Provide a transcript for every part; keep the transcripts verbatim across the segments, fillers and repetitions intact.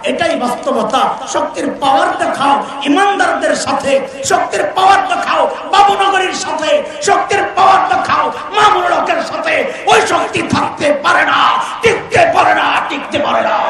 এটাই বাস্তবতা। শক্তির পাওয়ার দেখাও ইমানদারদের সাথে, শক্তির পাওয়ার দেখাও বাবুনগরীর সাথে, শক্তির পাওয়ার দেখাও মামুন হকের সাথে। ওই শক্তি থাকতে পারে না, টিকতে পারে না, টিকতে পারে না।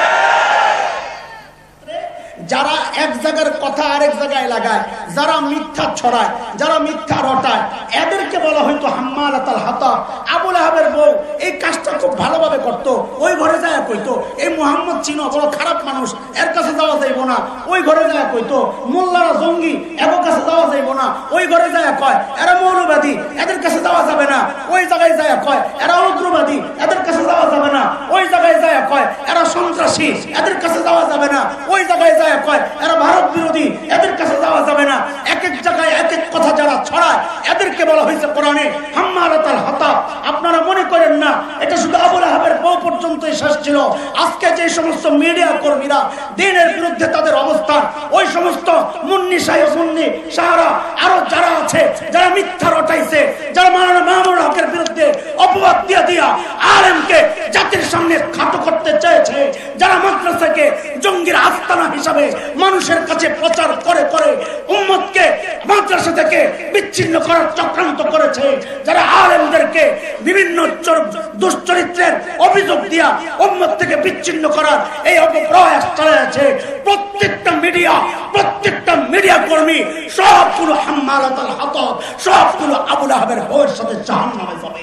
যারা এক জায়গার কথা আরেক জায়গায় লাগায়, যারা মিথ্যা ছড়ায়, যারা মিথ্যা রটায়, এদেরকে বলা হয়তো হাম্মালাতুল হাতাব। আবু লাহাবের বউ এই কাজটা খুব ভালোভাবে করতো। ওই ঘরে যায় কইতো এই মুহাম্মদ চিনো বড় খারাপ মানুষ, এর কাছে যাওয়া যাইব না। ওই ঘরে যায় কইতো মোল্লারা জঙ্গি, এদের কাছে যাওয়া যাইব না। ওই ঘরে যায় কয় এরা মৌলবাদী, এদের কাছে যাওয়া যাবে না। ওই জায়গায় যায় কয় এরা উগ্রবাদী, এদের কাছে যাওয়া যাবে না। ওই জায়গায় যায় কয় এরা সন্ত্রাসী, এদের কাছে যাওয়া যাবে না। ওই জায়গায় যায় কয় এরা ভারত বিরোধী, এদের কাছে যাওয়া যাবে না। এক এক জায়গায় এক এক কথা যারা ছড়ায়, এদেরকে বলা হয়েছে কোরআনে হাম্মালাতুল হাতাব। আপনারা মনে করেন না এটা শুধু আবু লাহাবের বউ পর্যন্তই শেষ ছিল। আজকে যে সমস্ত মিডিয়া কর্মীরা দ্বীনের বিরুদ্ধে তাদের অবস্থান, ওই সমস্ত মুন্নি সাহেব, মুন্নি সাহারা, আরো যারা আছে, যারা মিথ্যা রটাইছে, যারা মাওলানা মামুনুল হকের বিরুদ্ধে অপবাদ দিয়া দিয়া আলেমকে জাতির সামনে খাটো করতে চেয়েছে, যারা মাদ্রাসাকে জঙ্গির আস্তানা হিসাবে মানুষের কাছে প্রচার করে করে উম্মতকে মাদ্রাসা থেকে বিচ্ছিন্ন করার চক্রান্ত করেছে, যারা আলেমদেরকে বিভিন্ন দুশ্চরিত্রের অভিযোগ দিয়া উম্মত থেকে বিচ্ছিন্ন করার এই অপপ্রয়াস চালাচ্ছে, প্রত্যেকটা মিডিয়া, প্রত্যেকটা মিডিয়া কর্মী সবগুলো হাম্মালাতুল হাতাব, সবগুলো আবু লাহাবের বউয়ের সাথে জাহান্নামে যাবে।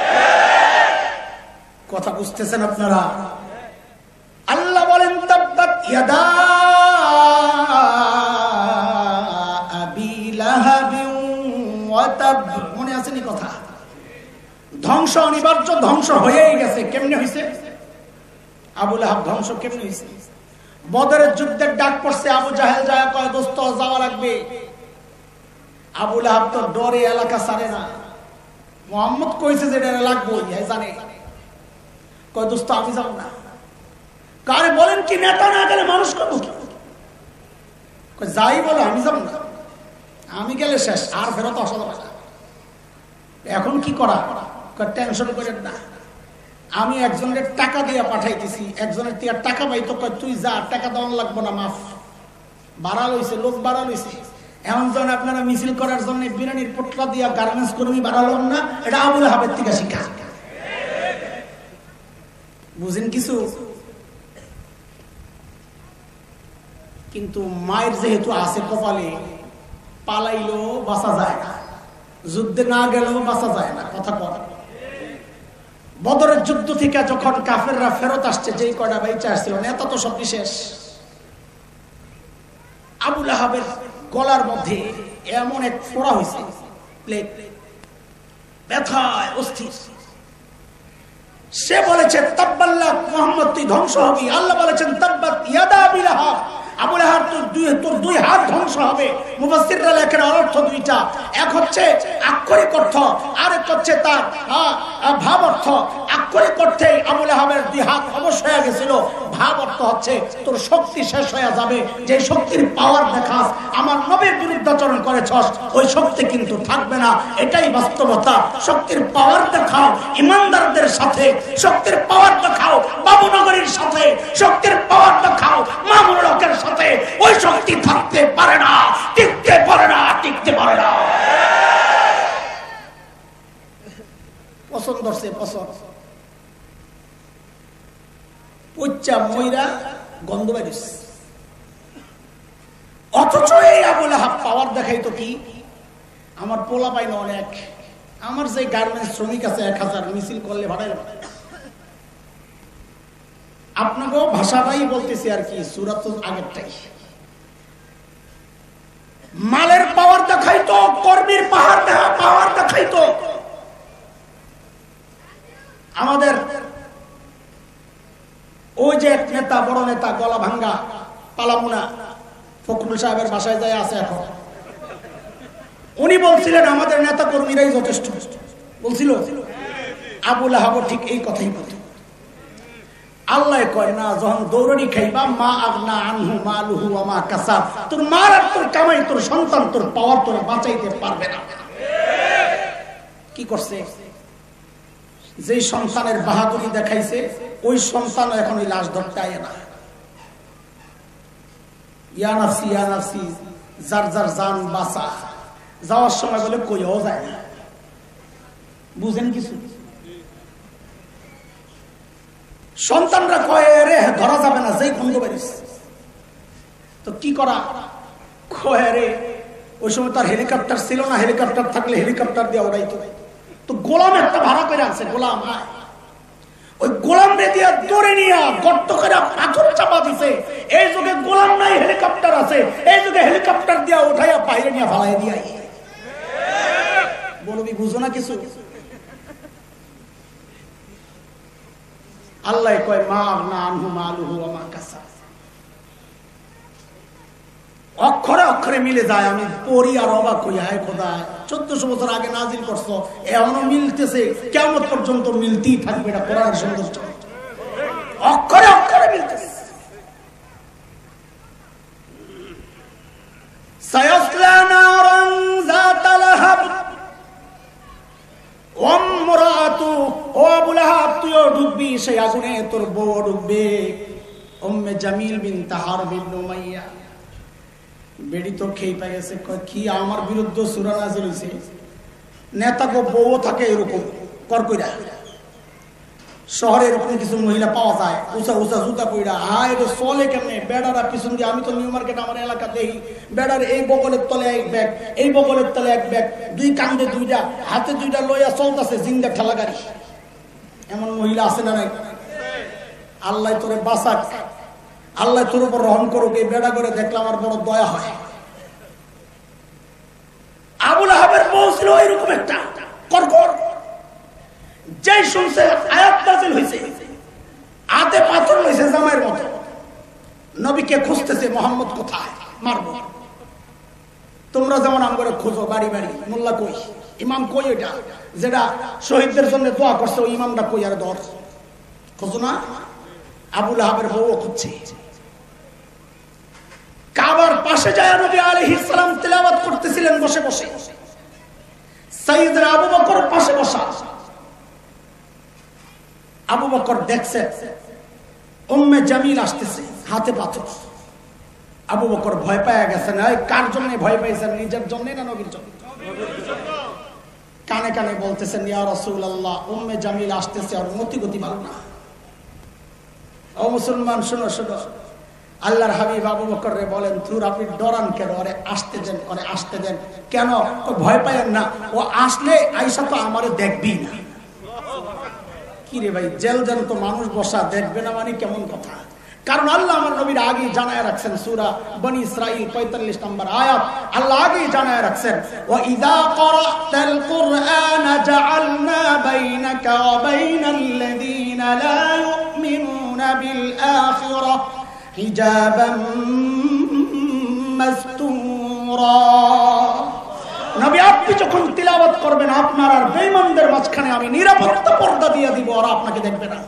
কথা বুঝতেছেন আপনারা? আল্লাহ বলেন তাব্বাত ইয়াদা আবি লাহাবিন ওয়া তাব। মনে আছে নি কথা? ধ্বংস অনিবার্য, ধ্বংস হয়েই গেছে। কেমনে হইছে? আবু লাহাব ধ্বংস কেমনে হইছে? বদরের যুদ্ধের ডাক পড়ছে, আবু জাহেল যায় কয় দোস্ত যাওয়া লাগবে। আবু লাহাব তো ডরে এলাকা ছাড়ে না। মুহাম্মদ কইছে যে এটা লাগবো, জানে কয় দোস্ত আমি যাব না। কারে বলেন কি নেতা না গেলে মানুষ করবো কি? যাই বলো আমি যাব না, আমি গেলে শেষ, আর ফেরত আসা যাবে না। এখন কি করা? টেনশন করেন না, আমি একজনের টাকা দিয়ে পাঠাইতেছি। একজনের থেকে টাকা পাইতো, তুই যা, টাকা দেওয়া লাগবো না, মাফ। বাড়া লইছে, লোক বাড়া লইছে। এমন যখন আপনারা মিছিল করার জন্য বিরিয়ানির পোটলা দিয়া গার্মেন্টস কর্মী বাড়ালাম না, এটা আবু লাহাবের থেকে শিক্ষা। বুঝেন কিছু? কিন্তু মায়ের যেহেতু আছে কপালে, পালাইলো বাঁচা যায় না, যুদ্ধে না গেলেও বাঁচা যায় না। কথা কর। বদরের যুদ্ধ থেকে যখন কাফেররা ফেরত আসছে, যেই কয়টা বাইচা আসছিল, নেতা তো সব শেষ। আবু লাহাবের গলার মধ্যে এমন এক ফোড়া হয়েছে, প্লেট, ব্যথায় অস্থির। সে বলেছে তাব্বাল্লাক মুহাম্মদ, তুই ধ্বংস হবি। আল্লাহ বলেছেন তাব্বাত ইয়াদা আবি লাহাব, আবু লাহাব তোর দুই তোর দুই হাত ধ্বংস হবে। মুফাসসিররা লেখেন অর্থ দুইটা, এক হচ্ছে আক্ষরিক অর্থ, আর এক হচ্ছে তার ভাব অর্থ। আক্ষরিক অর্থে আবু লাহাবের দুই হাত অবশ্য হয়ে গেছিল, ভাব অর্থ হচ্ছে তোর শক্তি শেষ হয়ে যাবে। যে শক্তির পাওয়ার দেখাস, আমার নবীর বিরুদ্ধাচরণ করেছস, ওই শক্তি কিন্তু থাকবে না। এটাই বাস্তবতা। শক্তির পাওয়ার দেখাও ইমানদারদের সাথে, শক্তির পাওয়ার দেখাও বাবুনগরীর সাথে, শক্তির পাওয়ার দেখাও মামুনুল হকের সাথে। ওই শক্তি থাকতে পারে না, টিকতে পারে না, টিকতে পারে না। পছন্দ সে পছন্দ পচ্চা ময়রা গন্ধ বেরিস। অথচ এই আবু লাহাব পাওয়ার দেখাইতো কি? আমার পোলা পাই না অনেক, আমার যে গার্মেন্টস শ্রমিক আছে এক হাজার, মিছিল করলে ভাড়াই আপনাকেও ভাষাটাই বলতেছি আর কি, সূরা তো আগেরটাই। মালের পাওয়ার দেখাইতো, কর্মীর পাহাড় পাওয়ার দেখাইতো। আমাদের ওই যে এক নেতা, বড় নেতা, গলা ভাঙ্গা পালামুনা ফখরুল সাহেবের বাসায় যায় আছে এখন, উনি বলছিলেন আমাদের নেতা কর্মীরাই যথেষ্ট। বলছিল আবু লাহাব ঠিক এই কথাই বলত। আল্লাহ কয় না, যখন দৌড়ানি খাইবা মা আগনা আনহু মালুহু ওয়া মা কাসাব, তোর মার আর তোর কামাই, তোর সন্তান, তোর পাওয়ার তোরা বাঁচাইতে পারবে না। কি করছে? যেই সন্তানের বাহাদুরি দেখাইছে, ওই সন্তান এখন ওই লাশ ধরতে আয় না। ইয়া নাফসি ইয়া নাফসি, যার যার জান বাঁচা। যাওয়ার সময় বলে কইও যায় না। বুঝেন কিছু? সন্তানরা কয়ে রে ধরা যাবে না, যেই খন্দ বেরিস। তো কি করা? কয়ে রে, ওই সময় তার হেলিকপ্টার ছিল না, হেলিকপ্টার থাকলে হেলিকপ্টার দিয়ে ওড়াইতো। তো গোলাম একটা ভাড়া করে আছে, গোলাম আয়। ওই গোলাম রে দিয়া দৌড়ে নিয়ে গর্ত করে পাথর চাপা দিছে। এই যুগে গোলাম নাই, হেলিকপ্টার আছে। এই যুগে হেলিকপ্টার দিয়া উঠাইয়া বাইরে নিয়ে ফালাই দিয়া। বলবি বুঝো না কিছু? আল্লাহ কয় মা না আনহু মালুহু ওয়া মা কাসাব। অক্ষরে অক্ষরে মিলে যায়। আমি পড়ি আর অবাক হই, হায় খোদা, চোদ্দশো বছর আগে নাজিল করছো, এমনও মিলতেছে, কিয়ামত পর্যন্ত মিলতেই থাকবে। এটা কোরআনের সৌন্দর্য, অক্ষরে অক্ষরে মিলতেছে। সায়াসলা নারান যাতা লাহাব ওয়া ইমরাতু, ও আবু লাহাব তুইও ডুববি সেই আগুনে, তোর বউ ডুববে। উম্মে জামিল বিনত হারব ইবনে উমাইয়া বেড়ি তো খেয়ে পা গেছে। কি আমার বিরুদ্ধে সূরা নাযিল হইছে? নেতা গো বউ থাকে এরকম করকইরা। শহরে এরকম কিছু মহিলা পাওয়া যায়, উঁচা উঁচা জুতা পইরা। হায় রে চলে কেমনে? বেড়ারা পিছন দিয়ে, আমি তো নিউ মার্কেট আমার এলাকা দেখি, বেড়ার এই বগলের তলে এক ব্যাগ, এই বগলের তলে এক ব্যাগ, দুই কান্দে দুইটা, হাতে দুইটা লইয়া চলতেছে জিন্দা ঠেলা গাড়ি। এমন মহিলা আছে না নাই? আল্লাহ তোরে বাঁচাক, আল্লাহ তোর উপর রহম করুক। এই বেড়া করে দেখলে আমার বড় দয়া হয়। আবু লাহাবের বউ ছিল এরকম একটা করকর। যেই শুনছে আয়াত নাযিল হইছে, হাতে পাথর লইছে জামাইয়ের মতো, নবীকে খুঁজতেছে, মোহাম্মদ কোথায়, মারবো। তোমরা যেমন আমগরে খোঁজো বাড়ি বাড়ি, মোল্লা কই, ইমাম কই, ওইটা যেটা শহীদদের জন্য দোয়া করছে ওই ইমামটা কই, আর ধর খোঁজো না। আবু লাহাবের বউ খুঁজছে। কাবার পাশে যায় নবী আলাইহিস সালাম তিলাওয়াত করতেছিলেন বসে বসে। সাইয়েদনা আবু বকর পাশে বসা। আবু বকর দেখছে উম্মে জামিল আসতেছে, হাতে পাথর। আবু বকর ভয় পেয়ে গেছেন। কার জন্য ভয় পাইছেন? নিজের জন্য না নবীর জন্য? কানে কানে বলতেছেন, ইয়া রাসূলুল্লাহ, উম্মে জামিল আসতেছে, আর মতি গতি ভালো না। ও মুসলমান শোনো শোনো, আল্লাহর হাবিব আবু বকর রে বলেন, তুই আপনি ডরান কেন? আরে আসতে দেন, করে আসতে দেন। কেন? ভয় পায়েন না, ও আসলে আইসা তো আমারে দেখবি না। কি রে ভাই, জেল যেন তো মানুষ বসা, দেখবে না মানে কেমন কথা? কারণ আল্লাহ আমার নবীর আগেই জানায় রাখছেন, সূরা বনি ইসরাঈল পঁয়তাল্লিশ নম্বর আয়াত, আল্লাহ আগেই জানায় রাখছেন, ওয়া ইযা ক্বারাতাল কুরআনা জাআলনা বাইনাকা ওয়া বাইনাল্লাযীনা লা ইউমিনুনা বিল আখিরাহ হিজাবাম মাসতুরা। নবী আপনি যখন তিলাওয়াত করবেন, আপনার আর বেঈমানদের মাঝখানে আমি নিরাপত্তা পর্দা দিয়ে দিব, আর আপনাকে দেখবে না।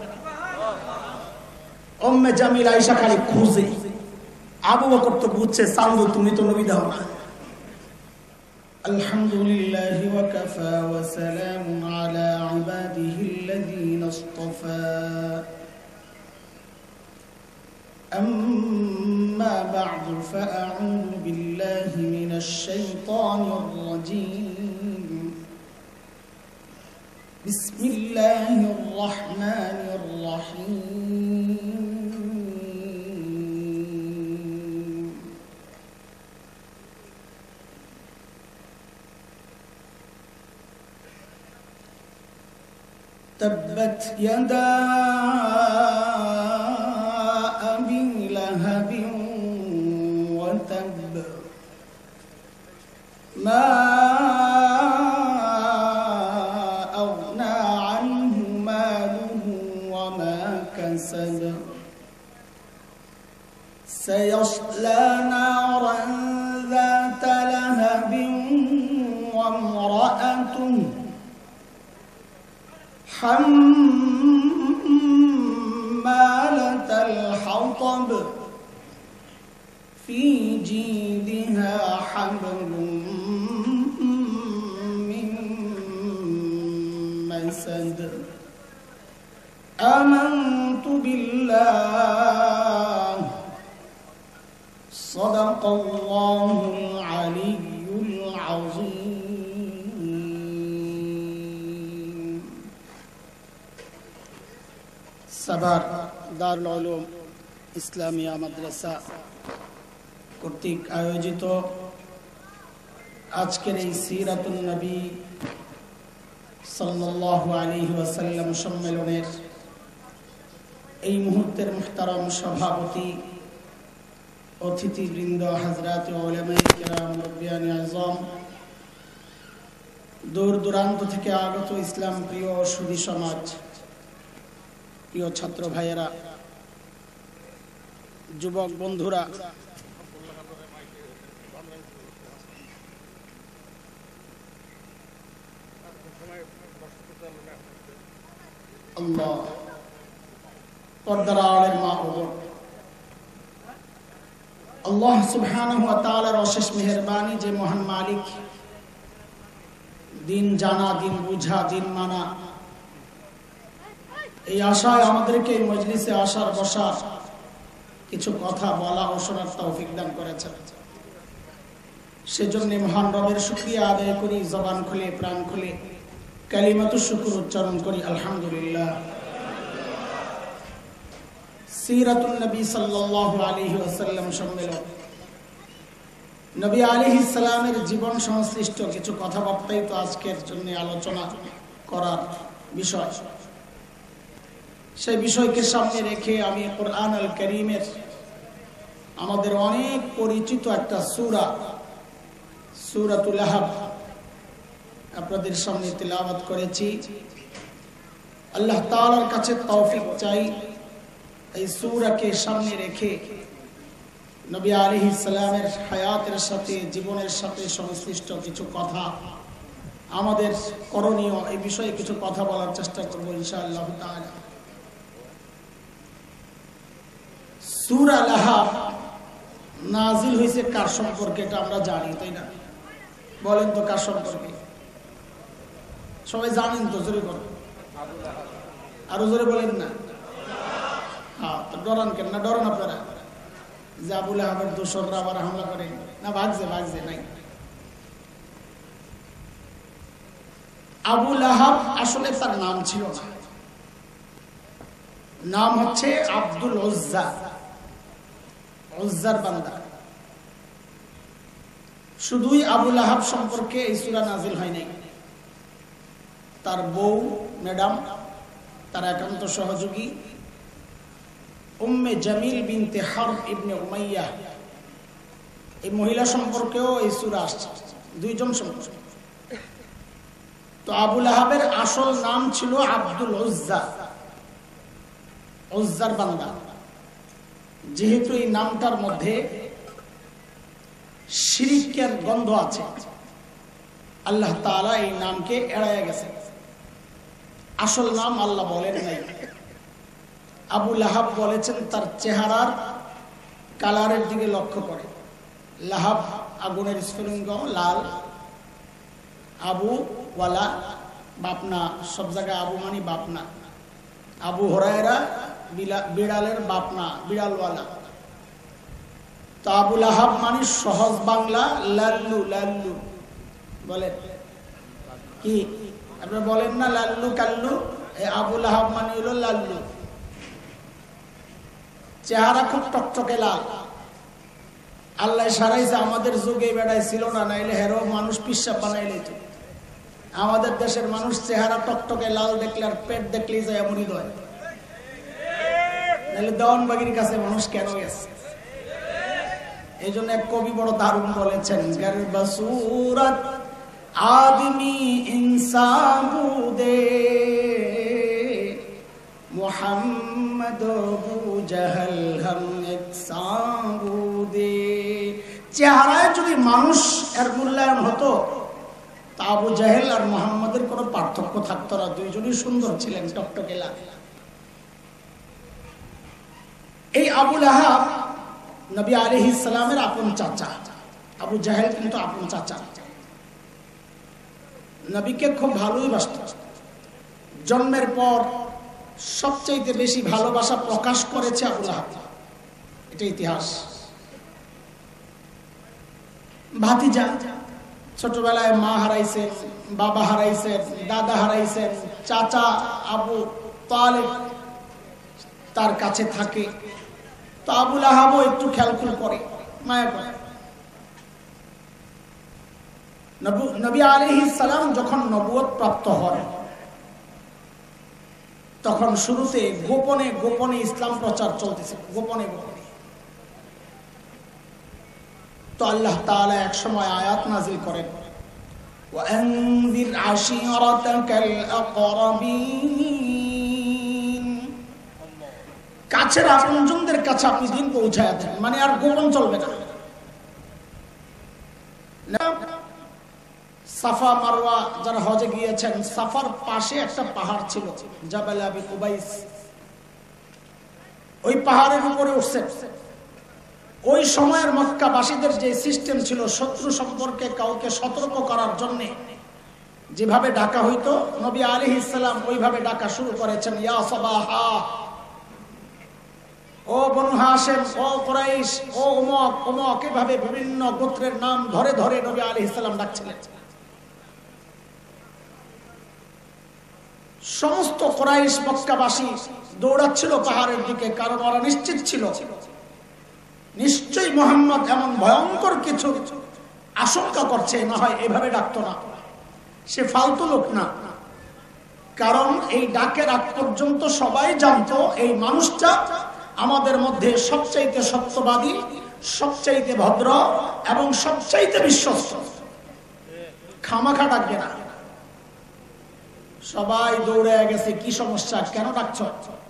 উম্মে জামিল আয়েশা খালি খুঁজে। আবু বকর তো বুঝছে, চান্দু তুমি তো নবী দাও না। আলহামদুলিল্লাহি ওয়া কাফা ওয়া সালামুন আলা ইবাদিহিল্লাযীনা ইসতাফা। أما بعد فأعوذ بالله من الشيطان الرجيم. بسم الله الرحمن الرحيم. تبت يدا ما أغنى عنه ماله وما كسب سيصلى نارا ذات لهب وامرأته حمالة الحطب في جيدها حبل من مسد. آمنت بالله সাদাকাল্লাহুল আলিয়্যুল আযীম। সাভার দারুল উলুম ইসলামিয়া মাদ্রাসা কর্তৃক আয়োজিত আজকের এই সিরাতুন নবী সাল্লাল্লাহু আলাইহি ওয়াসাল্লাম সম্মেলনের এই মুহূর্তের মুহতারাম সভাপতি, অতিথিবৃন্দ, হযরত উলামায়ে কিরাম, মুরব্বিয়ানে আযম, দূর দূরান্ত থেকে আগত ইসলাম প্রিয় সুধী সমাজ, প্রিয় ছাত্র ভাইয়েরা, যুবক বন্ধুরা, আল্লাহ পর্দার আড়ালের মা ও বোন, আল্লাহ সুবহানাহু ওয়া তাআলার অশেষ মেহেরবানি যে মহান মালিক দিন জানা, দিন বুঝা, দিন মানা, এই আশায় আমাদেরকে এই মজলিসে আসার বসার, কিছু কথা বলা ও শোনার তৌফিক দান করেছেন। সেজন্য মহান রবের শুকরিয়া আদায় করি, জবান খুলে প্রাণ খুলে কালিমাতুশ শুকর উচ্চারণ করি, আলহামদুলিল্লাহ। সিরাতুন নবী সাল্লাল্লাহু আলাইহি ওয়াসাল্লাম সম্মেলন, নবী আলাইহিস সালামের জীবন সংশ্লিষ্ট কিছু কথাবার্তাই তো আজকের জন্য আলোচনা করার বিষয়। সেই বিষয়কে সামনে রেখে আমি কোরআন আল কারীমের আমাদের অনেক পরিচিত একটা সূরা, সূরাতুল আহব আপনাদের সামনে তিলাওয়াত করেছি। আল্লাহ তাআলার কাছে তৌফিক চাই এই সূরাকে সামনে রেখে নবী আলাইহিস সালামের হায়াতের সাথে, জীবনের সাথে সংশ্লিষ্ট কিছু কথা আমাদের করণীয়, এই বিষয়ে কিছু কথা বলার চেষ্টা করব ইনশাআল্লাহ তাআলা। সূরা আল আহব নাজিল হয়েছে কার সম্পর্কে এটা আমরা জানি, তাই না? বলেন তো কার সম্পর্কে? সবাই জানেন তো? জোরে বলেন, আরো জোরে বলেন না। হ্যাঁ, তো ডরান কেন? না ডরান আপনারা যে আবুল আহবের দোসররা আবার হামলা করেন না? ভাগছে ভাগছে নাই। আবুল আহব আসলে তার নাম ছিল না, নাম হচ্ছে আব্দুল উজ্জা, উজ্জার বান্দা। শুধুই আবুল আহব সম্পর্কে এই সূরা নাজিল হয় নাই, তার বউ, ম্যাডাম, তার একান্ত সহযোগী উম্মে জামিল বিনতে হারব ইবনে উমাইয়া, এই মহিলা সম্পর্কেও এই সূরা আসছে, দুইজন সম্পর্কে। তো আবুল আহবের আসল নাম ছিল আব্দুল উজ্জা, উজ্জার বান্দা। যেহেতু এই নামটার মধ্যে শিরকের গন্ধ আছে, আল্লাহ তাআলা এই নামকে এড়ায় গেছে। আসল নাম আল্লাহ বলেন নাই। আবু লাহাব বলেছেন তার চেহারার কালারের দিকে লক্ষ্য করে। লাহাব আগুনের স্ফুলিঙ্গ, লাল। আবু ওয়ালা বাপনা, সব জায়গায় আবু মানি বাপনা। আবু হুরায়রা বিড়ালের বাপনা, বিড়ালওয়ালা। তো আবু লাহাব মানে সহজ বাংলা লাল্লু, লাল্লু বলেন কি? আপনারা বলেন না লাল্লু কাল্লু? আবু লাহাব মানে হলো লাল্লু। চেহারা খুব টকটকে লাল। আল্লাহ সারাইছে, আমাদের যুগে বেড়াই ছিল না, নাইলে হেরো মানুষ পিসাব বানাইলে তো। আমাদের দেশের মানুষ চেহারা টকটকে লাল দেখলে আর পেট দেখলেই যায় এমনই দয়। নাইলে দেওয়ানবাগির কাছে মানুষ কেন গেছে? এই জন্য এক কবি বড় দারুণ বলেছেন, গর্বসুরত আদমি ইনসান বুদে মুহাম্মদ আবু জাহল হাম একসান বুদে। চেহারায় যদি মানুষ এর মূল্যায়ন হতো, তা আবু জাহেল আর মুহাম্মদের কোনো পার্থক্য থাকতো না। দুইজনই সুন্দর ছিলেন, টকটকে লাল। এই আবু লাহাব নবী আলাইহিস সালামের আপন চাচা। আবু জাহেল কিন্তু আপন চাচা। নবীকে খুব ভালোই বাসত। জন্মের পর সবচেয়ে বেশি ভালোবাসা প্রকাশ করেছে আবু লাহাব, এটা ইতিহাস। ভাতিজা, ছোটবেলায় মা হারাইছেন, বাবা হারাইছেন, দাদা হারাইছেন, চাচা আবু তালেব তার কাছে থাকে। তো আবু লাহাবও একটু খেয়ালখুল করে, মায়া করে। নবী আলাইহিস সালাম যখন নবুয়ত প্রাপ্ত হন, তখন শুরুতে গোপনে গোপনে ইসলাম প্রচার চলতেছে, গোপনে গোপনে। তো আল্লাহ তাআলা এক সময় আয়াত নাযিল করেন, ওয়ানযির আশীরাতাকাল আকরাবিন, কাছের আপনজনদের কাছে আপনি দিন পৌঁছায় দেন, মানে আর গোপন চলবে না। সাফা মারওয়া যারা হজে গিয়েছেন, সাফার পাশে একটা পাহাড় ছিল, জাবাল আবি কুবাইস। ওই পাহাড়ের উপরে উঠছে। ওই সময়ের মক্কাবাসীদের যে সিস্টেম ছিল, শত্রু সম্পর্কে কাউকে সতর্ক করার জন্য যেভাবে ডাকা হইতো, নবী আলাইহিস সালাম ওইভাবে ডাকা শুরু করেছেন, ইয়া সাবাহা, ও বনু হাশিম, ও কুরাইশ, ও উমক উমক, এভাবে বিভিন্ন গোত্রের নাম ধরে ধরে নবী আলাইহিস সালাম ডাকছিলেন। সমস্ত কুরাইশ মক্কাবাসী দৌড়াচ্ছিল পাহাড়ের দিকে, কারণ ওরা নিশ্চিত ছিল নিশ্চয়ই মুহাম্মদ এমন ভয়ঙ্কর কিছু আশঙ্কা করছে, না হয় এভাবে ডাকতো না, সে ফালতু লোক না। কারণ এই ডাকের আগ পর্যন্ত সবাই জানতো এই মানুষটা আমাদের মধ্যে সবচাইতে সত্যবাদী, সবচাইতে ভদ্র এবং সবচাইতে বিশ্বস্ত, খামাখা ডাকবে না। সবাই দৌড়ে গেছে, কি সমস্যা, কেন ডাকছ?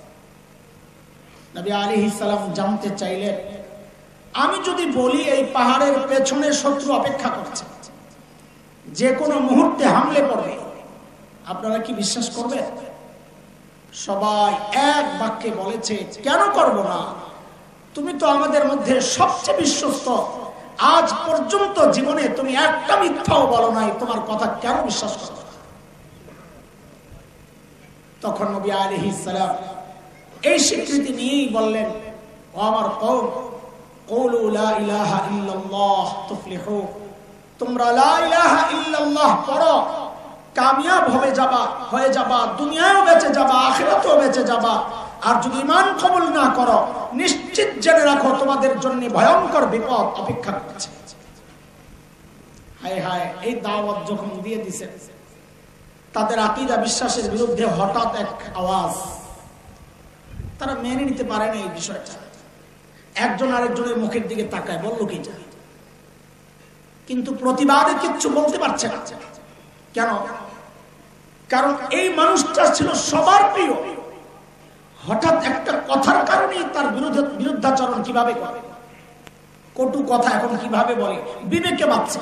নবী আলাইহিস সালাম জানতে চাইলেন, আমি যদি বলি এই পাহাড়ের পেছনে শত্রু অপেক্ষা করছে, যে কোনো মুহূর্তে হামলে পড়বে, আপনারা কি বিশ্বাস করবেন? সবাই এক বাক্যে বলেছে, কেন করব না, তুমি তো আমাদের মধ্যে সবচেয়ে বিশ্বস্ত, আজ পর্যন্ত জীবনে তুমি একটা মিথ্যাও বলো নাই, তোমার কথা কেন বিশ্বাস করো? তখন নবী আলাইহিস সালাম এই স্বীকৃতি নিয়েই বললেন, ও আমার কওম, কুলু লা ইলাহা ইল্লাল্লাহ তুফলিহু, তোমরা লা ইলাহা ইল্লাল্লাহ পড়ো, কামিয়াব হয়ে যাবা, হয়ে যাবা, দুনিয়াও বেঁচে যাবা, আখিরাতেও বেঁচে যাবা। আর যদি ঈমান কবুল না করো, নিশ্চিত জেনে রাখো তোমাদের জন্য ভয়ঙ্কর বিপদ অপেক্ষা করছে। হায় হায়, এই দাওয়াত যখন দিয়ে দিছে, তাদের আকীদা বিশ্বাসের বিরুদ্ধে হঠাৎ এক আওয়াজ, তারা মেনে নিতে পারে না এই বিষয়টা। একজন আরেকজনের মুখের দিকে তাকায়, বলল কি যা, কিন্তু প্রতিবাদে কিচ্ছু বলতে পারছে না। কেন? কারণ এই মানুষটা ছিল সবার প্রিয়, হঠাৎ একটা কথার কারণেই তার বিরুদ্ধে বিরুদ্ধাচরণ কিভাবে করে, কটু কথা এখন কিভাবে বলে, বিবেকে বাঁচছে।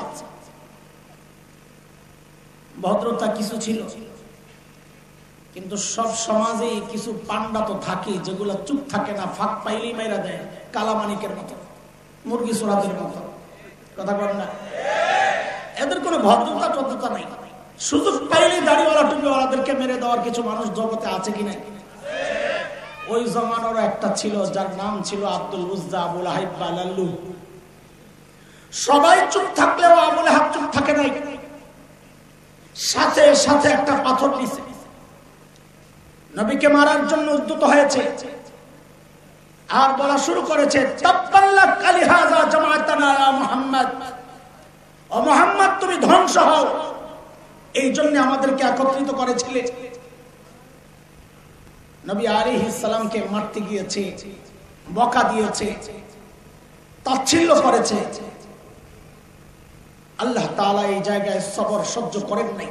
ভদ্রতা কিছু ছিল, কিন্তু সব সমাজে কিছু পান্ডা তো থাকে যেগুলো চুপ থাকে না, ফাঁক পাইলেই মাইরা দেয়, কালামানিকের মতো, মুরগি চোরাদের মতো। কথা বলেন না? এদের কোনো ভদ্রতা টদ্রতা নাই, সুযোগ পাইলেই দাড়িওয়ালা টুপিওয়ালাদেরকে মেরে দেওয়ার কিছু মানুষ জগতে আছে কি নাই? ওই জমানার একটা ছিল যার নাম ছিল আব্দুল উজ্জা, আবুল আহাব বা লাল্লু। সবাই চুপ থাকলেও আবুল আহাব চুপ থাকে নাই, সাথে সাথে একটা পাথর নিছে, নবীকে মারার জন্য উদ্যত হয়েছে, আর বলা শুরু করেছে, তাব্বাল্লাক আলিহাযা জামাআতানা ইয়া মুহাম্মদ, ও মুহাম্মদ তুমি ধ্বংস হও, এই জন্য আমাদেরকে একত্রিত করেছিলে। নবী আলাইহিস সালামকে মারতে গিয়েছে, বকা দিয়েছে, তাচ্ছিল্য করেছে। আল্লাহ তাআলা এই জায়গায় সবর সহ্য করেন নাই।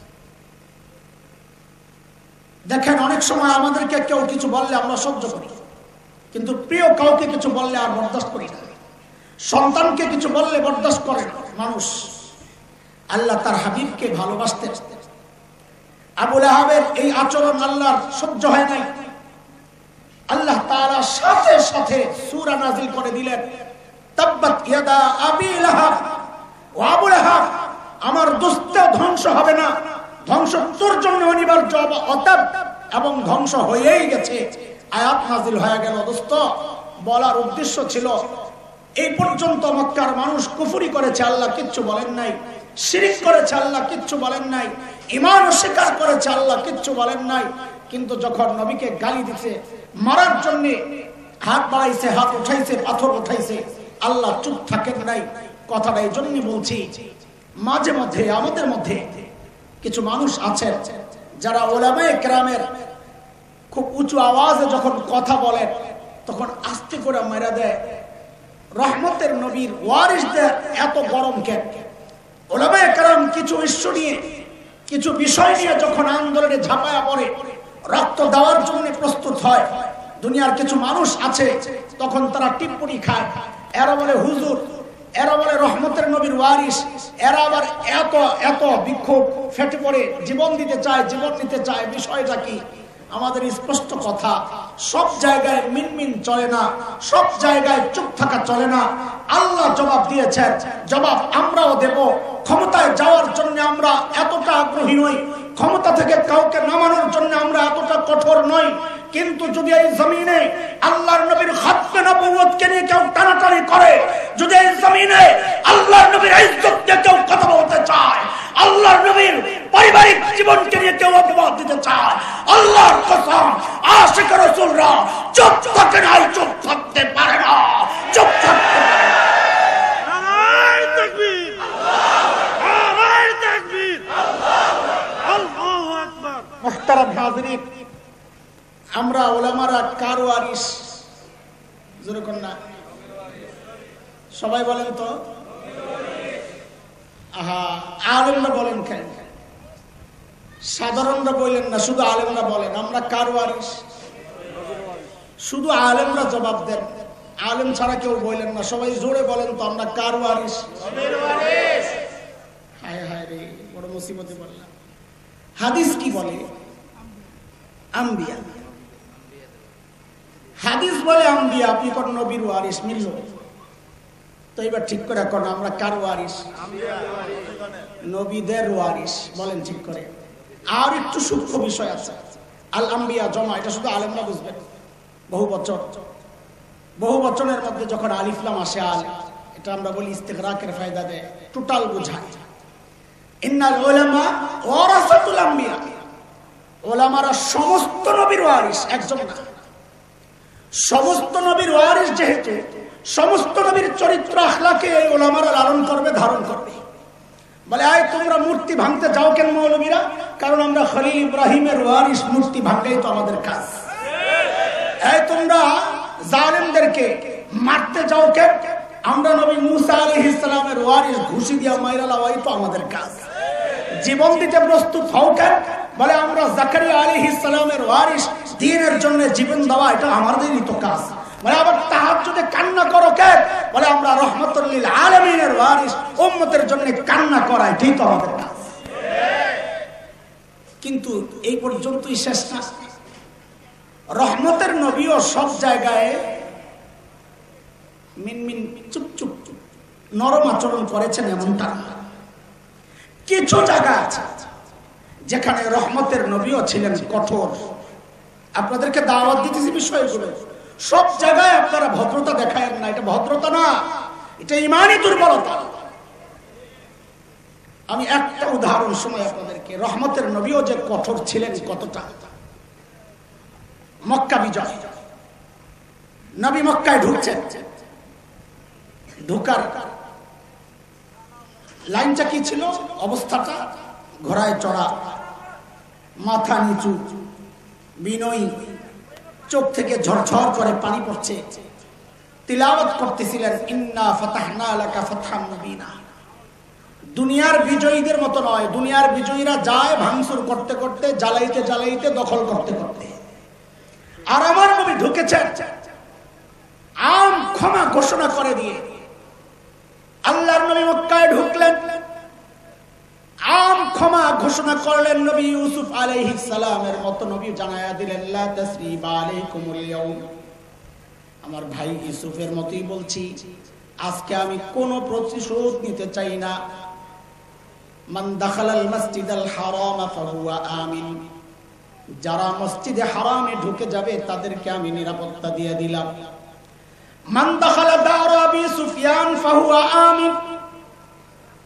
দেখেন, অনেক সময় আমাদেরকে কেউ কিছু বললে আমরা সহ্য করি, কিন্তু প্রিয় কাউকে কিছু বললে আর বরদাস্ত করি না। সন্তানকে কিছু বললে বরদাস্ত করে না মানুষ। আল্লাহ তার হাবিবকে ভালোবাসতেন। আবু লাহাবের এই আচরণ আল্লাহর সহ্য হয় নাই। আল্লাহ তাআলা সাথে সাথে সূরা নাযিল করে দিলেন, তাব্বাত ইয়াদা আবি লাহাব ও আবু লাহাব, আমার দোস্ত ধ্বংস হবে না, ধ্বংস তোর জন্য অনিবার্য, অতএব এবং ধ্বংস হয়েই গেছে। আয়াত নাযিল হয়ে গেল। দোস্ত, বলার উদ্দেশ্য ছিল এই পর্যন্ত মক্কার মানুষ কুফরি করেছে, আল্লাহ কিচ্ছু বলেন নাই। শিরক করেছে, আল্লাহ কিচ্ছু বলেন নাই। ঈমান অস্বীকার করেছে, আল্লাহ কিচ্ছু বলেন নাই। কিন্তু যখন নবীকে গালি দিতে, মারার জন্য হাত বাড়াইছে, হাত উঠাইছে, পাথর উঠাইছে, আল্লাহ চুপ থাকেন নাই। কথাটা এই জন্যই বলছি, মাঝে মধ্যে আমাদের মধ্যে কিছু মানুষ আছেন যারা উলামায়ে কেরামের খুব উঁচু আওয়াজে যখন কথা বলেন তখন আস্তে করে মেরা দেয়। রহমতের নবীর ওয়ারিসদের এত গরম কেন? উলামায়ে কেরাম কিছু ইস্যু নিয়ে, কিছু বিষয় নিয়ে যখন আন্দোলনে ঝাঁপায়া পড়ে, রক্ত দেওয়ার জন্য প্রস্তুত হয়, দুনিয়ার কিছু মানুষ আছে তখন তারা টিপ্পনি খায়। এরা বলে হুজুর, এরা বলে রহমতের নবীর ওয়ারিস, এরা আবার এত এত বিক্ষোভ ফেটে পড়ে জীবন দিতে চায়, জীবন দিতে চায়। বিষয়টা কি? আমাদের স্পষ্ট কথা, সব জায়গায় মিনমিন চলে না, সব জায়গায় চুপ থাকা চলে না। আল্লাহ জবাব দিয়েছেন, জবাব আমরাও দেব। ক্ষমতায় যাওয়ার জন্য আমরা এতটা আগ্রহী নই, ক্ষমতা থেকে কাউকে নামানোর জন্য আমরা এতটা কঠোর নই। কিন্তু যদি এই জমিনে আল্লাহর নবীর খাতমে নবুয়তকে নিয়ে কেউ টানাটানি করে, যদি এই জমিনে আল্লাহর নবীর ইজ্জত নিয়ে কেউ কথা বলতে চায়, আল্লাহর নবীর পারিবারিক জীবনকে নিয়ে কেউ অপবাদ দিতে চায়, আল্লাহর কসম আশিক রাসূলরা চুপ থাকে না, চুপ থাকতে পারে না, চুপ থাকতে পারে না। নারায়ে তাকবীর, নারায়ে তাকবীর, আল্লাহু আকবার। মুহতারাম হাজিরিন, আমরা উলামারা কার ওয়ারিস? জোরে কোন না, সবাই বলেন তো। আহা, আলেমরা বলেন কেন? সাধারণরা বলেন না, শুধু আলেমরা বলেন আমরা কার ওয়ারিস? শুধু আলেমরা জবাব দেন, আলেম ছাড়া কেউ বলেন না। সবাই জোরে বলেন তো, আমরা কার ওয়ারিস? হায় হায় রে, বড় মুসিবতে বললাম। হাদিস কি বলে? আম্বিয়া। হাদিস বলে আম্বিয়া, আপনি কোন নবীর ওয়ারিস মিলল? তো এবার ঠিক করে কোন আমরা কার ওয়ারিস? নবীদের ওয়ারিস। বলেন ঠিক করে। আর একটু সূক্ষ্ম বিষয় আছে, আল আম্বিয়া জমা, এটা শুধু আলেমরা বুঝবেন। বহু বচন, বহু বচনের মধ্যে যখন আলিফ লাম আসে, আল, এটা আমরা বলি ইস্তিগরাকের ফায়দা দেয়, টোটাল বোঝায়। ইন্নাল উলামা ওয়ারাসাতুল আম্বিয়া, উলামারা সমস্ত নবীর ওয়ারিস, একজন না। সমস্ত নবীর ওয়ারিস যেহেতু, সমস্ত নবীর চরিত্র আখলাকে এই উলামারা লালন করবে, ধারণ করবে। বলে আয় তোমরা মূর্তি ভাঙতে যাও কেন মৌলবীরা? কারণ আমরা খলিল ইব্রাহিমের ওয়ারিস, মূর্তি ভাঙলেই তো আমাদের কাজ। এই তোমরা জালেমদেরকে মারতে যাও কেন? আমরা নবী মুসা আলাইহিস সালামের ওয়ারিস, ঘুষি দিয়া মাইরা লাওয়াই তো আমাদের কাজ। জীবন দিতে প্রস্তুত হও কেন? বলে আমরা জাকারিয়া আলাইহিস সালামের ওয়ারিস, দ্বীনের জন্য জীবন দেওয়া এটা আমাদেরই তো কাজ। বলে আবার তাহাজ্জুদে কান্না করো কেন? বলে আমরা রহমাতুল লিল আলামিনের ওয়ারিস, উম্মতের জন্য কান্না করা এটাই তো আমাদের কাজ। কিন্তু এই পর্যন্তই শেষ না। রহমতের নবীও সব জায়গায় মিনমিন চুপ চুপ নরম আচরণ করেছেন এমনটা। কিছু জায়গা আছে যেখানে রহমতের নবীও ছিলেন কঠোর। আপনাদেরকে দাওয়াত দিতেছি বিষয়গুলো, সব জায়গায় আপনারা ভদ্রতা দেখায় না, এটা ভদ্রতা না, এটা ইমানি দুর্বলতা। আমি একটা উদাহরণ শোনাই আপনাদেরকে। রহমতের নবীও যে কঠোর ছিলেন কতটা। মক্কা বিজয়, নবী মক্কায় ঢুকছেন, ঢোকার লাইনটা কি ছিল? অবস্থাটা ঘোড়ায় চড়া, মাথা নিচু, বিনয়ী, চোখ থেকে ঝরঝর করে পানি পড়ছে, তিলাওয়াত করতেছিলেন ইন্না ফাতাহনা লাকা ফাতহাম মুবিনা। দুনিয়ার বিজয়ীদের মতো নয়, দুনিয়ার বিজয়ীরা যায় ভাঙচুর করতে করতে, জ্বালাইতে জ্বালাইতে, দখল করতে করতে। আর আমার নবী ঢুকেছেন আম ক্ষমা ঘোষণা করে দিয়ে। আল্লাহর নবী মক্কায় ঢুকলেন, আম ক্ষমা ঘোষণা করলেন। নবী ইউসুফ আলাইহিস সালামের মতো নবী জানায়া দিলেন লা তাসরিবা আলাইকুমুল ইয়াউম। আমার ভাই ইউসুফের মতোই বলছি, আজকে আমি কোনো প্রতিশোধ নিতে চাই না। মান দাখালাল মাসজিদাল হারাম ফাহুয়া আমিন। যারা মসজিদে হারামে ঢুকে যাবে তাদেরকে আমি নিরাপত্তা দিয়ে দিলাম। মান দাখালা দার আবি সুফিয়ান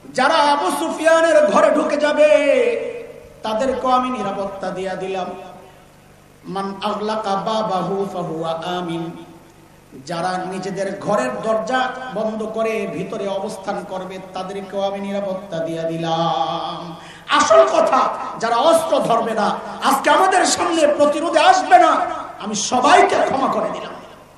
যারা আবু সুফিয়ানের ঘরে ঢুকে যাবে তাদেরকেও আমি নিরাপত্তা দিয়া দিলাম। মান আগলাকা বাবাহু ফাহুয়া আমিন, যারা নিজেদের ঘরের দরজা বন্ধ করে ভিতরে অবস্থান করবে তাদেরকেও আমি নিরাপত্তা দিয়া দিলাম। আসল কথা, যারা অস্ত্র ধরবে না, আজকে আমাদের সামনে প্রতিরোধে আসবে না, আমি সবাইকে ক্ষমা করে দিলাম।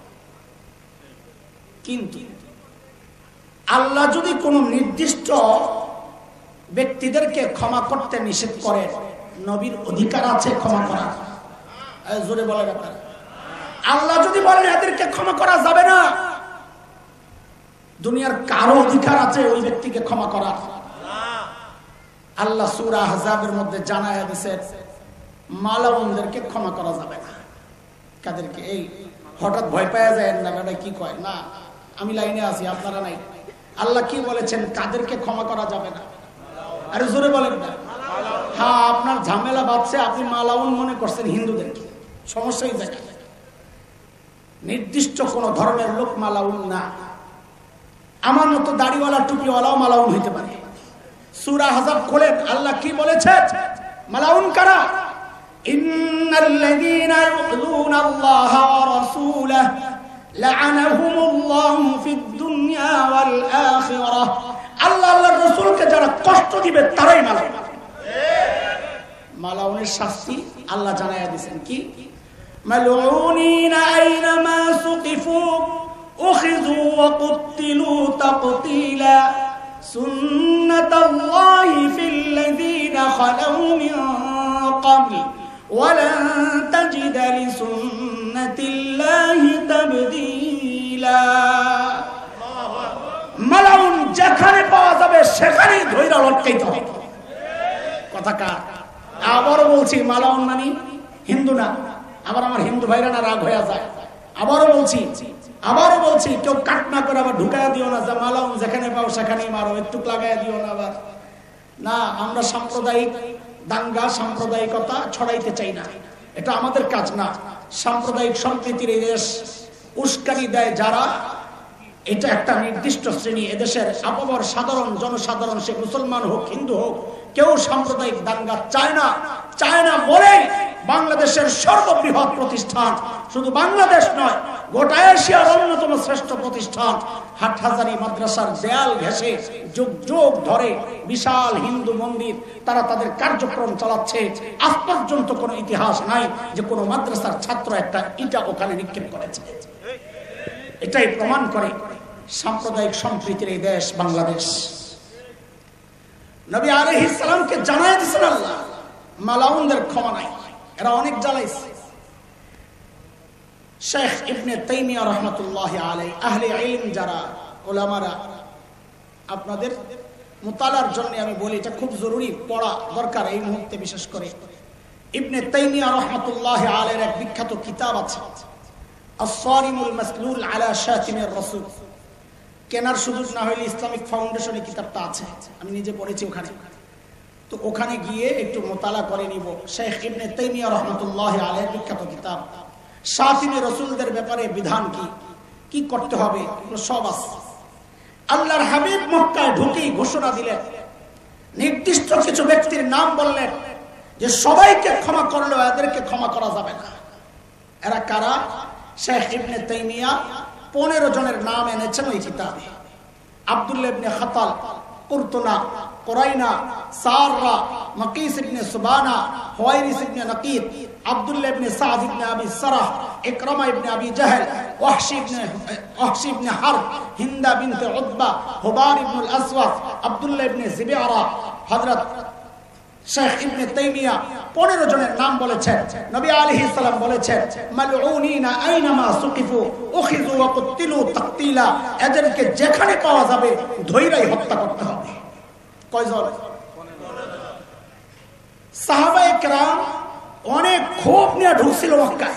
কিন্তু আল্লাহ যদি কোনো নির্দিষ্ট ব্যক্তিদেরকে ক্ষমা করতে নিষেধ করেন, নবীর অধিকার আছে ক্ষমা করা? জোরে বলেন আপনারা। আল্লাহ যদি বলেন এদেরকে ক্ষমা করা যাবে না, দুনিয়ার কারো অধিকার আছে ওই ব্যক্তিকে ক্ষমা করা? আল্লাহ সূরা আহজাবের মধ্যে জানায়া দিয়েছেন মালাউনদেরকে ক্ষমা করা যাবে না। কাদেরকে? এই হঠাৎ ভয় পাওয়া যায় না, বেটা কি কয় না, আমি লাইনে আছি আপনারা নাই। আল্লাহ কি বলেছেন কাদেরকে ক্ষমা করা যাবে না? আরে জোরে বলেন না। হ্যাঁ, আপনার ঝামেলা বাঁধছে, আপনি মালাউন মনে করছেন হিন্দুদেরকে, সমস্যাই দেখা। নির্দিষ্ট কোন ধর্মের লোক মালাউন না। আমার মতো দাড়িওয়ালা টুপিওয়ালাও মালাউন হইতে পারে। সূরা আহজাব খোলেন, আল্লাহ কি বলেছেন মালাউন কারা? ইন্নাল্লাযীনা ইউযুনা আল্লাহ ওয়া রাসূলাহু লা'আনাহুমুল্লাহু ফিদ দুনিয়া ওয়াল আখিরাহ। আল্লাহ আল্লাহর রাসূলকে যারা কষ্ট দিবে তারাই মালাউন। মালাউনের শাস্তি আল্লাহ জানায়া দিয়েছেন কি? মালউনিনা আইনামা সুকিফু উখিযু ওয়া কুতিলু তাকতীলা সুন্নাতাল্লাহি ফিল্লাযীনা খালাউ মিন ক্বাবল ওয়া লান তাজিদা লিসুন্নাতিল্লাহি তাবদীলা। মালাউন যেখানে পাওয়া যাবে সেখানেই ধইরা লটকাইতে হবে। কথা কার? আবারও বলছি, মালাউন মানে হিন্দু না। আবার আমার হিন্দু ভাইরা না রাগ হয়ে যায়। আবারও বলছি আবারও বলছি কেউ কাট না করে আবার ঢুকাইয়া দিও না যে মালাউন যেখানে পাও সেখানেই মারো, একটু লাগাইয়া দিও না। আবার না, আমরা সাম্প্রদায়িক দাঙ্গা সাম্প্রদায়িকতা ছড়াইতে চাই না, এটা আমাদের কাজ না। সাম্প্রদায়িক সম্প্রীতির এই দেশ উস্কানি দেয় যারা, এটা একটা নির্দিষ্ট শ্রেণী। এদেশের আপামর সাধারণ জনসাধারণ, সে মুসলমান হোক হিন্দু হোক, কেউ সাম্প্রদায়িক দাঙ্গা চায় না। চায় না বলে বাংলাদেশের সর্ববৃহৎ প্রতিষ্ঠান, শুধু বাংলাদেশ নয় গোটা এশিয়ার অন্যতম শ্রেষ্ঠ প্রতিষ্ঠান হাটহাজারী মাদ্রাসার দেয়াল ঘেঁষে যুগ যুগ ধরে বিশাল হিন্দু মন্দির তারা তাদের কার্যক্রম চালাচ্ছে। আজ পর্যন্ত কোনো ইতিহাস নাই যে কোনো মাদ্রাসার ছাত্র একটা ইটা ওখানে নিক্ষেপ করেছে। এটাই প্রমাণ করে সাম্প্রদায়িক সম্প্রীতির এই দেশ বাংলাদেশ। নবী আলাইহিস সালামকে জানায় দিয়েছেন আল্লাহ মালাউনদের ক্ষমা নাই, এরা অনেক জ্বালাইছে। শেখ ইবনে তাইমিয়া রাহমাতুল্লাহি আলাইহি, আহলে ইলম যারা উলামারা, আপনাদের মুতালার জন্য আমি বলি এটা খুব জরুরি, পড়া দরকার এই মুহূর্তে। বিশেষ করে ইবনে তাইমিয়া রাহমাতুল্লাহি আলাইহির এক বিখ্যাত কিতাব আছে আস-সারিমুল মাসলুল আলা শাতিমির রাসূল। কেনার সুযোগ না হইলে ইসলামিক ফাউন্ডেশনে কিতাবটা আছে, আমি নিজে পড়েছি ওখানে। তো ওখানে গিয়ে একটু মোতালা করে নিব। শেখ ইবনে তাইমিয়া রাহমাতুল্লাহি আলাইহির বিখ্যাত কিতাব শাতিমে রাসূলদের ব্যাপারে বিধান কি কি করতে হবে সব আছে। আল্লাহর হাবিব মক্কায় ঢুকেই ঘোষণা দিলেন, নির্দিষ্ট কিছু ব্যক্তির নাম বললেন যে সবাইকে ক্ষমা করলেও এদেরকে ক্ষমা করা যাবে না। এরা কারা? শেখ ইবনে তাইমিয়া পনেরো জনের নাম এনেছেন ওই কিতাবে। আব্দুল্লাহ ইবনে খাতাল, কুরতুনা, কুরাইনা, সাররা, মাকিস ইবনে সুবানা, হুয়াইরিস ইবনে নাকিদ, আব্দুল্লাহ ইবনে সাদ ইবনে আবি সারাহ, ইকরামা ইবনে আবি জাহল, ওয়াহশি ইবনে ওয়াহশি ইবনে হারব, হিন্দা বিনতে উতবা, হুবার ইবনুল আসওয়াদ, আব্দুল্লাহ ইবনে জিবিআরা। হযরত শেখ ইবনে তাইমিয়া পনেরো জনের নাম বলেছেন। নবী আলাইহিস সালাম বলেছেন মালউনিনা আইনামা সুকিফু উখিযু ওয়া কুতিলু তাকতীলা, এদেরকে যেখানে পাওয়া যাবে ধইরাই হত্যা করতে হবে। কয়জন? সাহাবায়ে কেরাম অনেক ক্ষোভ নিয়ে ঢুকছিল মক্কায়,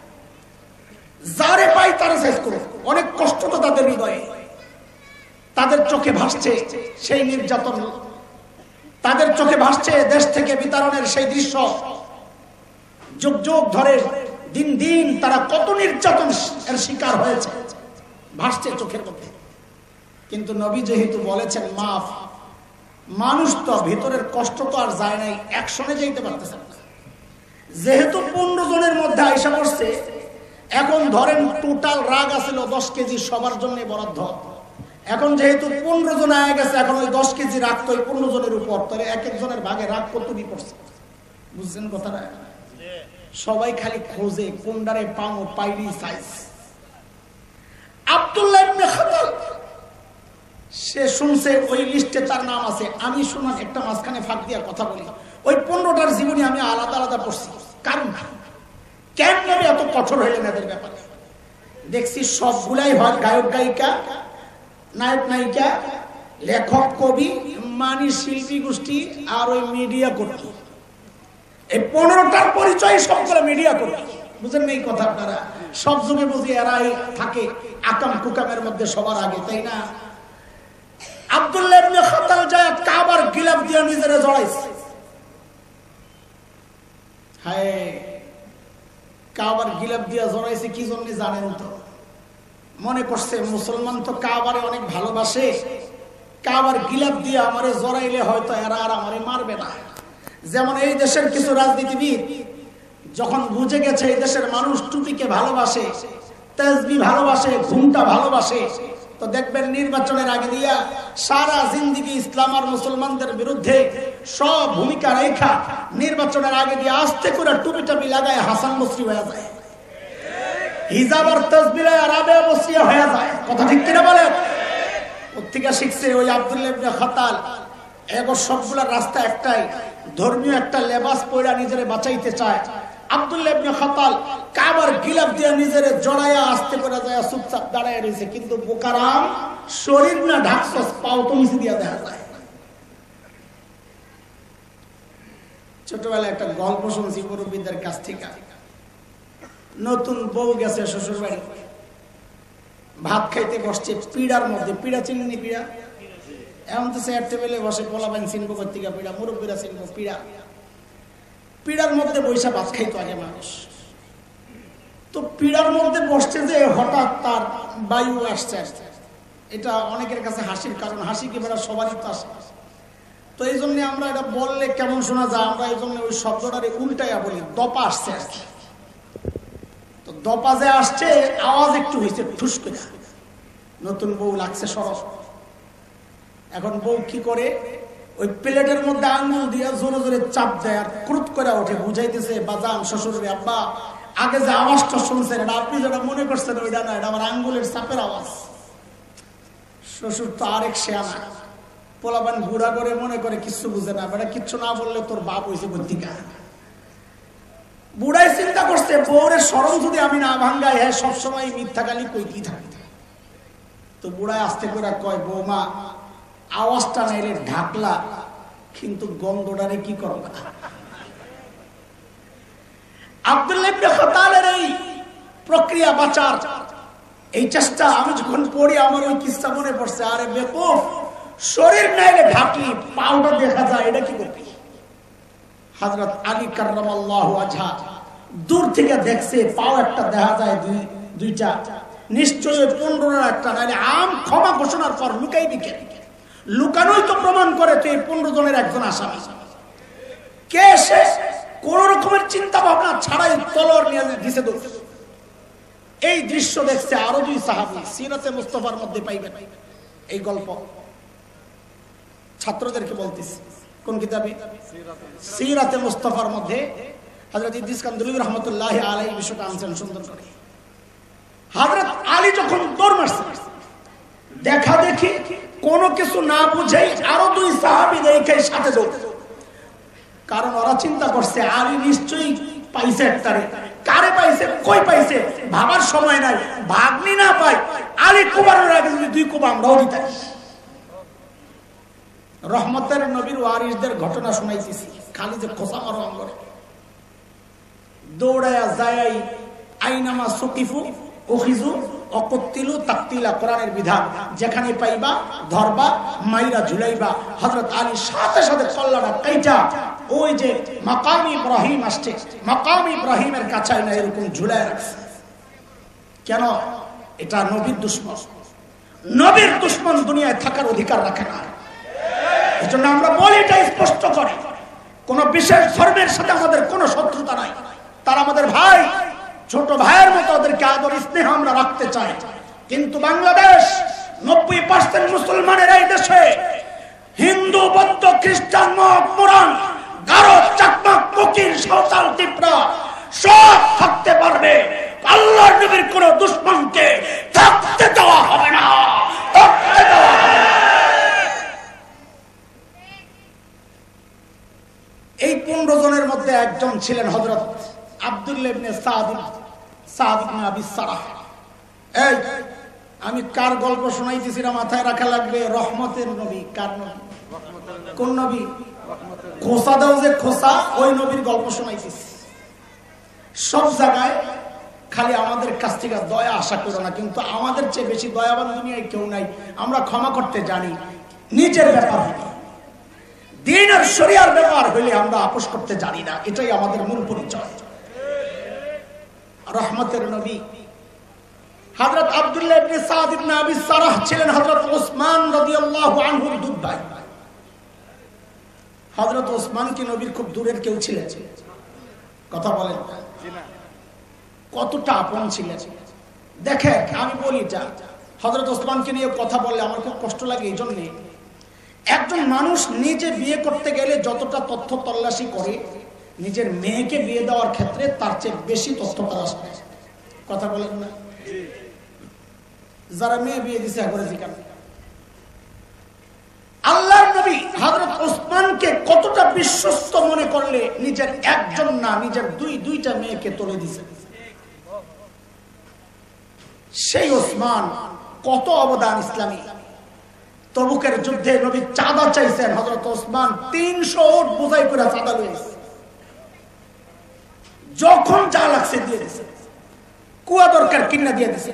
যারে পাই তারে শেষ করো। অনেক কষ্ট তো তাদের হৃদয়ে, তাদের চোখে ভাসছে সেই নির্যাতন, তাদের চোখে ভাসছে দেশ থেকে বিতাড়নের সেই দৃশ্য। যুগ যুগ ধরে দিন দিন তারা কত নির্যাতন এর শিকার হয়েছে, ভাসছে চোখের মধ্যে। কিন্তু নবী যেহেতু বলেছেন মাফ, মানুষ তো ভিতরের কষ্ট তো আর যায় নাই, একশনে যাইতে পারতেছে না। যেহেতু পনেরো জনের মধ্যে আইসা পড়ছে, এখন ধরেন টোটাল রাগ আছিল দশ কেজি সবার জন্য বরাদ্দ। এখন যেহেতু পনেরো জন আয় গেছে, এখন ওই দশ কেজি রাগ তো ওই পনেরো জনের উপর, তাহলে এক একজনের ভাগে রাগ কতটি পড়ছে, বুঝছেন কথাটা? সবাই খালি খোঁজে কোনটারে পাও পাইলি সাইজ। আব্দুল্লাহ ইবনে খাতাল সে শুনছে ওই লিস্টে তার নাম আছে। আমি শুনলাম একটা মাঝখানে ফাঁক দিয়া কথা বলি, ওই পনেরোটার জীবনী আমি আলাদা আলাদা পড়ছি। কারণ কেন নবী এত কঠোর হইলেন এদের ব্যাপারে? দেখছি সবগুলাই হয় গায়ক গায়িকা, নায়ক নায়িকা, লেখক কবি, মানি শিল্পী গোষ্ঠী আর ওই মিডিয়া কর্মী। এই পনেরোটার পরিচয় সবগুলো মিডিয়া কর্মী। বুঝেন না এই কথা আপনারা? সব যুগে বুঝি এরাই থাকে আকাম কুকামের মধ্যে সবার আগে, তাই না? আব্দুল্লাহ ইবনে খাতাল যায় কাবার গিলাফ দিয়ে নিজেরে জড়াইছে। হায়, কাবার গিলাফ দিয়ে জড়াইছে কি জন্য জানেন তো? মনে করছে মুসলমান তো কাবারে অনেক ভালোবাসে, কাবার গিলাফ দিয়ে আমারে জড়াইলে হয়তো এরা আর আমারে মারবে না। যেমন এই দেশের কিছু রাজনীতিবিদ যখন বুঝে গেছে এই দেশের মানুষ টুপিকে ভালোবাসে, তাসবিহ ভালোবাসে, ঘুমটা ভালোবাসে, তো দেখবেন নির্বাচনের আগে দিয়া সারা জিন্দেগি ইসলাম আর মুসলমানদের বিরুদ্ধে সব ভূমিকা রেখা নির্বাচনের আগে দিয়ে আস্তে করে টুপি টাপি লাগায় হাসান বসরি হয়ে যায়, হিজাব আর তাসবিহ আরবে বসরিয়া হয়ে যায়। কথা ঠিক কিনা বলেন? পত্রিকা শিখছে ওই আব্দুল্লাহ ইবনে খাতাল। এগো সবগুলা রাস্তা একটাই, ধর্মীয় একটা লেবাস পরে নিজেরে বাঁচাইতে চায়। আব্দুল্লাহ ইবনে খাতাল কাবার গিলাফ দিয়ে নিজেরে জড়ায়া আস্তে করে যায় চুপচাপ দাঁড়ায় রয়েছে, কিন্তু বোকারাম শরীর না ঢাকছস, পাও তো নিচে দিয়া দেখা যায়। ছোটবেলায় একটা গল্প শুনছি মুরব্বীদের কাছ থেকে। নতুন বউ গেছে শ্বশুর বাড়ি, ভাত খাইতে বসছে পিড়ার মধ্যে। পিড়া চিনি পিড়া? এমন তো চেয়ার টেবিলে বসে পোলাপাইন চিনবো কর্তিকা পিড়া, মুরব্বীরা চিনবো পিড়া। পিড়ার মধ্যে বৈশা ভাত খাইতো আগে মানুষ। তো পিড়ার মধ্যে বসছে যে হঠাৎ তার বায়ু আসছে আসছে। এটা অনেকের কাছে হাসির কারণ, হাসি কি বেড়া সবারই তো আসে। তো এই জন্য আমরা এটা বললে কেমন শোনা যায়, আমরা এই জন্য ওই শব্দটারে উল্টাইয়া বলি দপা আসছে আর কি। তো দপা যে আসছে আওয়াজ একটু হয়েছে ঠুস করে। নতুন বউ লাগছে সরস। এখন বউ কি করে, ওই প্লেটের মধ্যে আঙুল দিয়ে জোরে জোরে চাপ দেয় আর ক্রুত করে ওঠে, বুঝাইতেছে বাজান শ্বশুর আব্বা আগে যে আওয়াজটা শুনছেন এটা আপনি যেটা মনে করছেন ওইটা না, এটা আমার আঙ্গুলের চাপের আওয়াজ। শ্বশুর তো আরেক শেয়ানা, পোলাপান বুড়া করে মনে করে কিচ্ছু বুঝে না, বেটা কিচ্ছু না বললে তোর বাপ হয়েছে বর্তিকা। বুড়াই চিন্তা করছে বউরের শরম যদি আমি না ভাঙ্গাই, হ্যাঁ সবসময় মিথ্যা গালি কইতেই থাকি। তো বুড়াই আস্তে করে কয় বৌমা আওয়াজটা নাইলে ঢাকলা, কিন্তু গন্ধটারে কি করবা? আব্দুল্লাহ ইবনে খাতালের এই প্রক্রিয়া বাঁচার এই চেষ্টা আমি যখন পড়ি আমার ওই কিস্সা মনে পড়ছে। আরে বেকুফ, শরীর নাইলে ঢাকি, পাউটা দেখা যায়, এটা কি করবি? হযরত আলী কাররামাল্লাহু ওয়াজহা দূর থেকে দেখছে পাও একটা দেখা যায়, দুই দুইটা নিশ্চয়ই পনেরোর একটা, নাইলে আম ক্ষমা ঘোষণার পর লুকাইবি কেন? লুকানোই তো প্রমাণ করে তুই পনেরো জনের একজন আসামি। কে সে? কোন রকমের চিন্তা ভাবনা ছাড়াই তলোয়ার নিয়ে দিছে দৌড়। এই দৃশ্য দেখছে আরো দুই সাহাবী, সিরাতে মুস্তাফার মধ্যে পাইবেন এই গল্প। ছাত্রদেরকে বলতেছি কোন কিতাবে? সিরাতে মুস্তাফার মধ্যে হযরত ইদ্রিস কান্দুলি রাহমাতুল্লাহি আলাইহি বিষয়টা আনছেন সুন্দর করে। হযরত আলী যখন দৌড় মারছে, দেখা দেখি কোনো কিছু না বুঝেই আরো দুই সাহাবী দেখে সাথে দৌড়। কারণ ওরা চিন্তা করছে আলী নিশ্চয়ই পাইছে একটারে। কারে পাইছে, কই পাইছে ভাবার সময় নাই। ভাগ্নি না পাই, আলী কুবারের আগে যদি দুই কুবা আমরাও দিতাম। রহমতের নবীর ওয়ারিসদের ঘটনা শুনাইতেছি, খালি যে খোসা মারো আঙ্গরে দৌড়ায়া যায়। আইনামা সুকিফু ওখিজু অকত্তিলু তাকতিলা, কোরআনের বিধান। যেখানে পাইবা ধরবা, মাইরা ঝুলাইবা। হযরত আলী সাথে সাথে কল্লাটা কাইটা ওই যে মাকাম ইব্রাহিম আসছে, মাকাম ইব্রাহিমের কাছে না এরকম ঝুলায় রাখছে। কেন? এটা নবীর দুশমন। নবীর দুশমন দুনিয়ায় থাকার অধিকার রাখে না। এজন্য আমরা বলি এটা স্পষ্ট করে, কোন বিশেষ ধর্মের সাথে আমাদের কোনো শত্রুতা নাই, তারা আমাদের ভাই, ছোট ভাইয়ের মতো ওদেরকে আদর স্নেহ আমরা রাখতে চাই। কিন্তু বাংলাদেশ নব্বই পার্সেন্ট মুসলমানের এই দেশে হিন্দু, বৌদ্ধ, খ্রিস্টান, মরান, গারো, চাকমা, ফকির, সাঁওতাল, তিপ্রা সব থাকতে পারবে, আল্লাহর নবীর কোন দুশমনকে থাকতে দেওয়া হবে না, থাকতে দেওয়া হবে না। এই পনেরো জনের মধ্যে একজন ছিলেন হযরত আব্দুল্লাহ ইবনে সাদ সাদ ইবনে আবি সারাহ। এই আমি কার গল্প শোনাইতেছি না মাথায় রাখা লাগবে, রহমতের নবী। কার নবী? কোন নবী? খোসা দাও যে খোসা, ওই নবীর গল্প শোনাইতেছি। সব জায়গায় খালি আমাদের কাছ থেকে দয়া আশা করো না, কিন্তু আমাদের চেয়ে বেশি দয়াবান দুনিয়ায় কেউ নাই। আমরা ক্ষমা করতে জানি, নিজের ব্যাপার হলে, দিন আর শরিয়ার ব্যাপার হইলে আমরা আপোষ করতে জানি না, এটাই আমাদের মূল পরিচয়। রহমতের নবী হযরত আব্দুল্লাহ ইবনে সাদ ইবনে আবি সারাহ ছিলেন হযরত ওসমান রাদিয়াল্লাহু আনহুর দুধ ভাই। হযরত ওসমান কি নবীর খুব দূরের কেউ ছিলেন? কথা বলেন, কতটা আপন ছিলেন। দেখেন আমি বলি, যা হযরত ওসমানকে নিয়ে কথা বললে আমার খুব কষ্ট লাগে। এই জন্যে একজন মানুষ নিজে বিয়ে করতে গেলে যতটা তথ্য তল্লাশি করে, নিজের মেয়েকে বিয়ে দেওয়ার ক্ষেত্রে তার চেয়ে বেশি তথ্য তল্লাশি করে। কথা বলেন না? যারা মেয়ে বিয়ে দিছে করে জিজ্ঞাসা, আল্লাহর নবী হযরত ওসমানকে কতটা বিশ্বস্ত মনে করলে নিজের একজন না, নিজের দুই দুইটা মেয়েকে তুলে দিছে। সেই ওসমান কত অবদান ইসলামী। তবুকের যুদ্ধে নবী চাঁদা চাইছেন, হযরত ওসমান তিনশো উট বোঝাই করে চাঁদা লইছে, যখন যা লাগছে দিয়ে দিছে, কুয়া দরকার কিনা দিয়ে দিছে।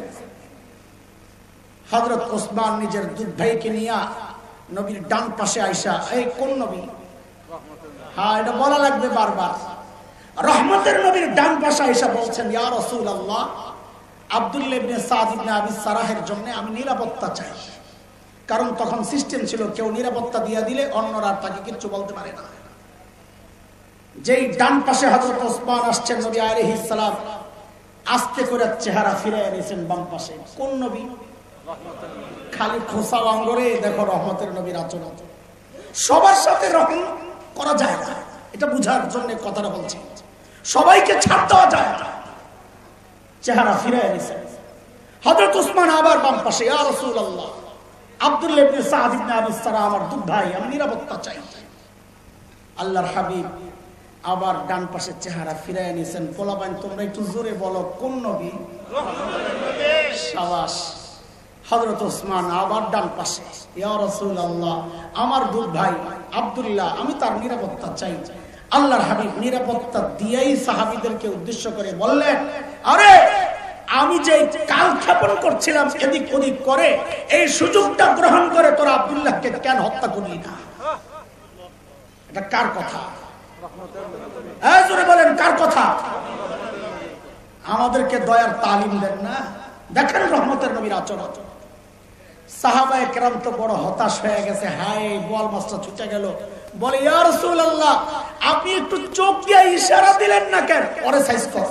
হযরত ওসমান নিজের দুধ ভাইকে নিয়ে নবীর ডান পাশে আইসা, এই কোন নবী? হ্যাঁ, এটা বলা লাগবে বারবার। রহমতের নবীর ডান পাশে আইসা বলছেন, ইয়া রাসূলুল্লাহ, আব্দুল্লাহ ইবনে সাদ ইবনে আবি সারাহের জন্য আমি নিরাপত্তা চাই। কারণ তখন সিস্টেম ছিল, কেউ নিরাপত্তা দিয়ে দিলে অন্যরা তাকে কিছু বলতে পারে না। যেই ডান পাশে হযরত ওসমান আসছেন, নবী আলাইহিস সালাম আস্তে করে চেহারা ফিরিয়ে নিয়েছেন বাম পাশে। কোন নবী? খালি খোসা আঙ্গরে দেখো রহমতের নবীর আচরণ। সবার সাথে রহম করা যায় না, এটা বুঝার জন্য কথাটা বলছি। সবাইকে ছাড় দেওয়া যায় না। চেহারা ফিরিয়ে নিয়েছেন হযরত ওসমান আবার বাম পাশে, ইয়া রাসূলুল্লাহ, আব্দুল্লাহ ইবনে সাদ ইবনে আবি সারাহ আমার দুধ ভাই, আমি নিরাপত্তা চাই। আল্লাহর হাবিব আবার ডান পাশে চেহারা ফিরিয়ে নিয়েছেন। পোলাপাইন তোমরা একটু জোরে বলো, কোন নবী? শাবাশ। হযরত ওসমান আবার ডান পাশে, ইয়া রাসূলুল্লাহ, আমার দুধ ভাই আব্দুল্লাহ, আমি তার নিরাপত্তা চাই। আল্লাহর হাবিব নিরাপত্তা দিয়েই সাহাবীদেরকে উদ্দেশ্য করে বললেন, আরে আমি যে কাল ক্ষেপণ করছিলাম এদিক ওদিক করে, এই সুযোগটা গ্রহণ করে তোরা আব্দুল্লাহকে কেন হত্যা করলি না? এটা কার কথা? এই জোরে বলেন, কার কথা? আমাদেরকে দয়ার তালিম দেন না। দেখেন রহমতের নবীর আচরণ। সাহাবায়ে কেরাম তো বড় হতাশ হয়ে গেছে। হায়, বল মাছটা ছুটে গেল। বলে, ইয়া রাসূলুল্লাহ, আপনি একটু চোখ দিয়ে ইশারা দিলেন না কেন? ওরে সাইজ কর।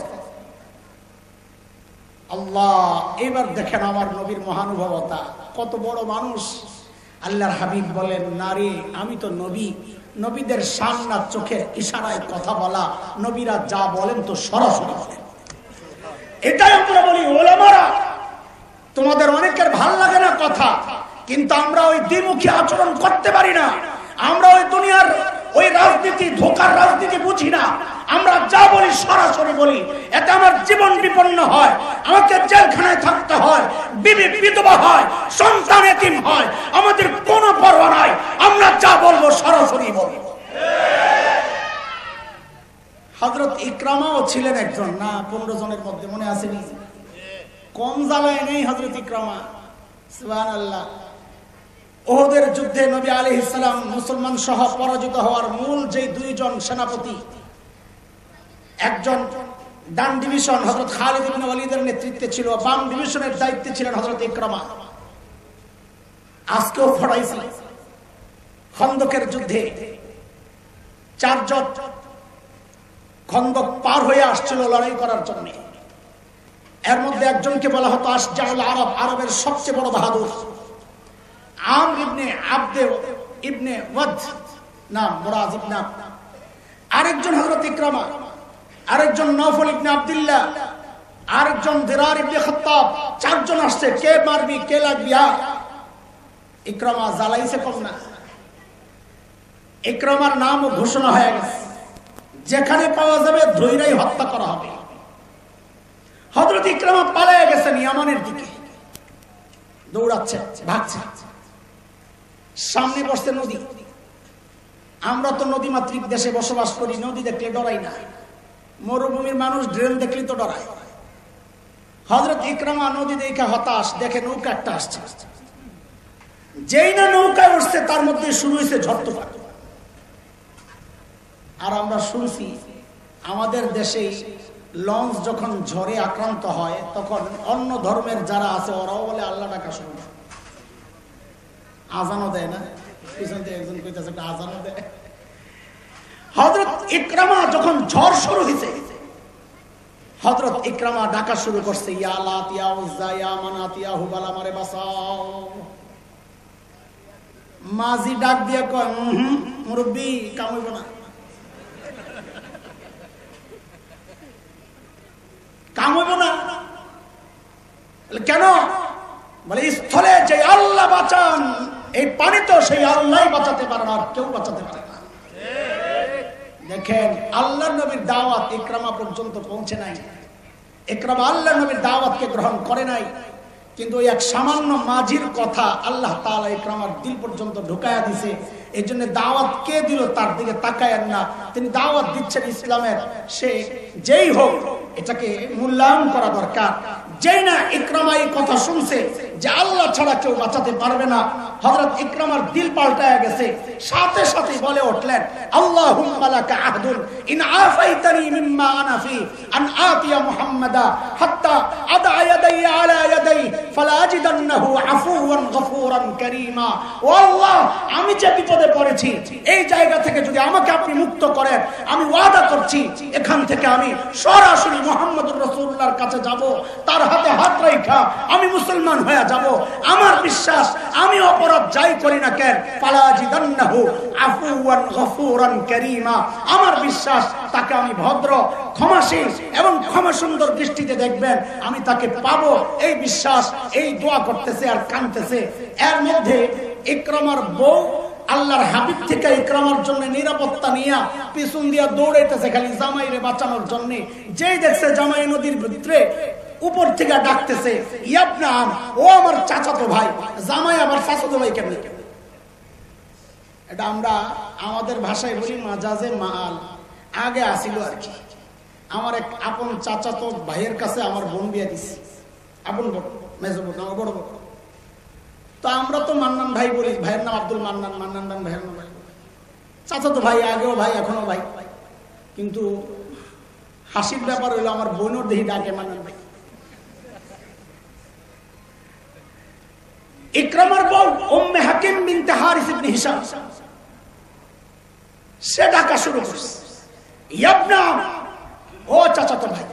আল্লাহ, এবার দেখেন আমার নবীর মহানুভবতা, কত বড় মানুষ। আল্লাহর হাবিব বলেন, নারী আমি তো নবী, নবীদের শান না চোখের ইশারায় কথা বলা, নবীরা যা বলেন তো সরাসরি বলেন। এটাই আমরা বলি, ওলামারা তোমাদের অনেকের ভাল লাগে না কথা, কিন্তু আমরা ওই দ্বিমুখী আচরণ করতে পারি না। আমরা ওই দুনিয়ার ওই রাজনীতি, ধোকার রাজনীতি বুঝি না। আমরা যা বলি সরাসরি বলি, এতে আমার জীবন বিপন্ন হয়, আমাকে জেলখানায় থাকতে হয়, বিবি বিধবা হয়, সন্তান এতিম হয়, আমাদের কোনো পরোয়া নাই। আমরা যা বলবো সরাসরি বলবো। হযরত ইকরামাও ছিলেন একজন, না পনেরো জনের মধ্যে, মনে আসেনি? কম জ্বালায় নেই হযরত ইকরামা। সুবহানাল্লাহ। ওহদের যুদ্ধে নবী আলাইহিস সালাম মুসলমান সহ পরাজিত হওয়ার মূল যে দুইজন সেনাপতি, একজন ডান ডিভিশন হযরত খালিদ ইবনে ওয়ালিদের নেতৃত্বে ছিল, বাম ডিভিশনের দায়িত্বে ছিলেন হযরত ইকরামা। আজকেও পড়াইছি, খন্দকের যুদ্ধে চারজন খন্দক পার হয়ে আসছিল লড়াই করার জন্য। এর মধ্যে একজনকে বলা হতো আশজাউল আরব, আরবের সবচেয়ে বড় বাহাদুর, আমর ইবনে আবদে ইবনে ওয়াদ নাম, মুরাদ ইবনে। আরেকজন হযরত ইকরামা, আরেকজন নওফল ইবনে আব্দুল্লাহ, আরেকজন দিরার ইবনে খাত্তাব। চারজন আসছে, কে মারবি কে লাগবি। ইকরামা জ্বালাইছে কম না। ইকরামার নাম ঘোষণা হয়ে গেছে, যেখানে পাওয়া যাবে ধৈরাই হত্যা করা হবে। হযরত ইকরামা পালিয়ে গেছেন ইয়ামানের দিকে, দৌড়াচ্ছে, ভাগছে। সামনে বসছে নদী। আমরা তো নদী মাতৃক দেশে বসবাস করি, নদী দেখলে ডরাই না। মরুভূমির মানুষ ড্রেন দেখলে তো ডরায়। হযরত ইকরামা নদী দেখে হতাশ, দেখে নৌকা একটা আসছে। যেই না নৌকায় উঠছে তার মধ্যে শুরু হয়েছে ঝড় তুফান। আর আমরা শুনছি আমাদের দেশে লঞ্চ যখন ঝড়ে আক্রান্ত হয় তখন অন্য ধর্মের যারা আছে ওরাও বলে আল্লাহ ডাকা শুরু, আজানও দেয় না। পিছন থেকে একজন কইতাছে আজানও দেয়। হযরত ইকরামা যখন ঝড় শুরু হয়েছে, হযরত ইকরামা ডাকা শুরু করছে, ইয়া লাত ইয়া উজ্জা ইয়া মানাত ইয়া হুবাল, আমারে বাঁচাও। মাঝি ডাক দিয়া কয়, হুম মুরব্বি কাম হইব না, কাম হইব না। কেন? বলে স্থলে যে আল্লাহ বাঁচান, এই পানি তো সেই আল্লাহ বাঁচাতে পারে না, আর কেউ বাঁচাতে পারে না। দেখেন আল্লাহর নবীর দাওয়াত ইকরামা পর্যন্ত পৌঁছে নাই। ইকরামা আল্লাহর নবীর দাওয়াতকে গ্রহণ করে নাই, কিন্তু ওই এক সামান্য মাঝির কথা আল্লাহ তাআলা ইকরামার দিল পর্যন্ত ঢুকায়া দিছে। এই জন্য দাওয়াত কে দিল তার দিকে তাকায়েন না। তিনি দাওয়াত দিচ্ছেন ইসলামের, সে যেই হোক এটাকে মূল্যায়ন করা দরকার। যেই না ইকরামা এই কথা শুনছে যে আল্লাহ ছাড়া কেউ বাঁচাতে পারবে না, হযরত ইকরামার দিল পাল্টায়া গেছে। সাথে সাথে বলে উঠলেন, আল্লাহুম্মা লাকা আহদুন ইন আফাইতানি মিম্মা আনা ফি আন আতিয়া মুহাম্মাদা হাত্তা আদা ইয়াদাই আলা ইয়াদাই ফালা আজিদান্নাহু আফুওয়ান গফুরান কারীমা। ও আল্লাহ, আমি যে বিপদে পড়েছি এই জায়গা থেকে যদি আমাকে আপনি মুক্ত করেন, আমি ওয়াদা করছি এখান থেকে আমি সরাসরি মুহাম্মদুর রাসূলুল্লাহর কাছে যাব, তার হাতে হাত রাখা আমি মুসলমান হয়ে যাব। আমার বিশ্বাস আমি অপরাধ যাই করি না কেন, ফালা আজিদান্নাহু আফুওয়ান গফুরান কারীমা, আমার বিশ্বাস তাকে আমি ভদ্র, ক্ষমাশীল এবং ক্ষমা সুন্দর দৃষ্টিতে দেখবেন, আমি তাকে পাবো। এই বিশ্বাস, এই দোয়া করতেছে আর কাঁদতেছে। এর মধ্যে ইকরামার বউ আল্লাহর হাবিব থেকে ইকরামার জন্য নিরাপত্তা নিয়ে পিছন দিয়া দৌড়াইতেছে খালি জামাইরে বাঁচানোর জন্য। যেই দেখছে জামাই নদীর ভিতরে, উপর থেকে ডাকতেছে, ইয়াবনা আম, ও আমার চাচাতো ভাই। জামাই আবার চাচাতো ভাই কেমনে? এটা আমরা আমাদের ভাষায় বলি মাজাজে মাল। আগে আসিল আর কি। আমার এক আপন চাচাতো ভাইয়ের কাছে আমার বোন বিয়ে দিছি, আপন বোন, মেজো বোন, আমার বড় বোন। তো আমরা তো মান্নান ভাই বলি, ভাইয়ের নাম আব্দুল মান্নান, মান্নান নাম ভাইয়ের নাম ভাই। চাচাতো ভাই, আগেও ভাই এখনো ভাই। কিন্তু হাসির ব্যাপার হইলো আমার বোনের দেহি ডাকে মান্নান ভাই। ইকরামার বউ উম্মে হাকিম বিনতে হারিস ইবনে হিশাম, সে ডাকা শুরু করছে, ইয়াবনা, ও চাচাতো ভাই,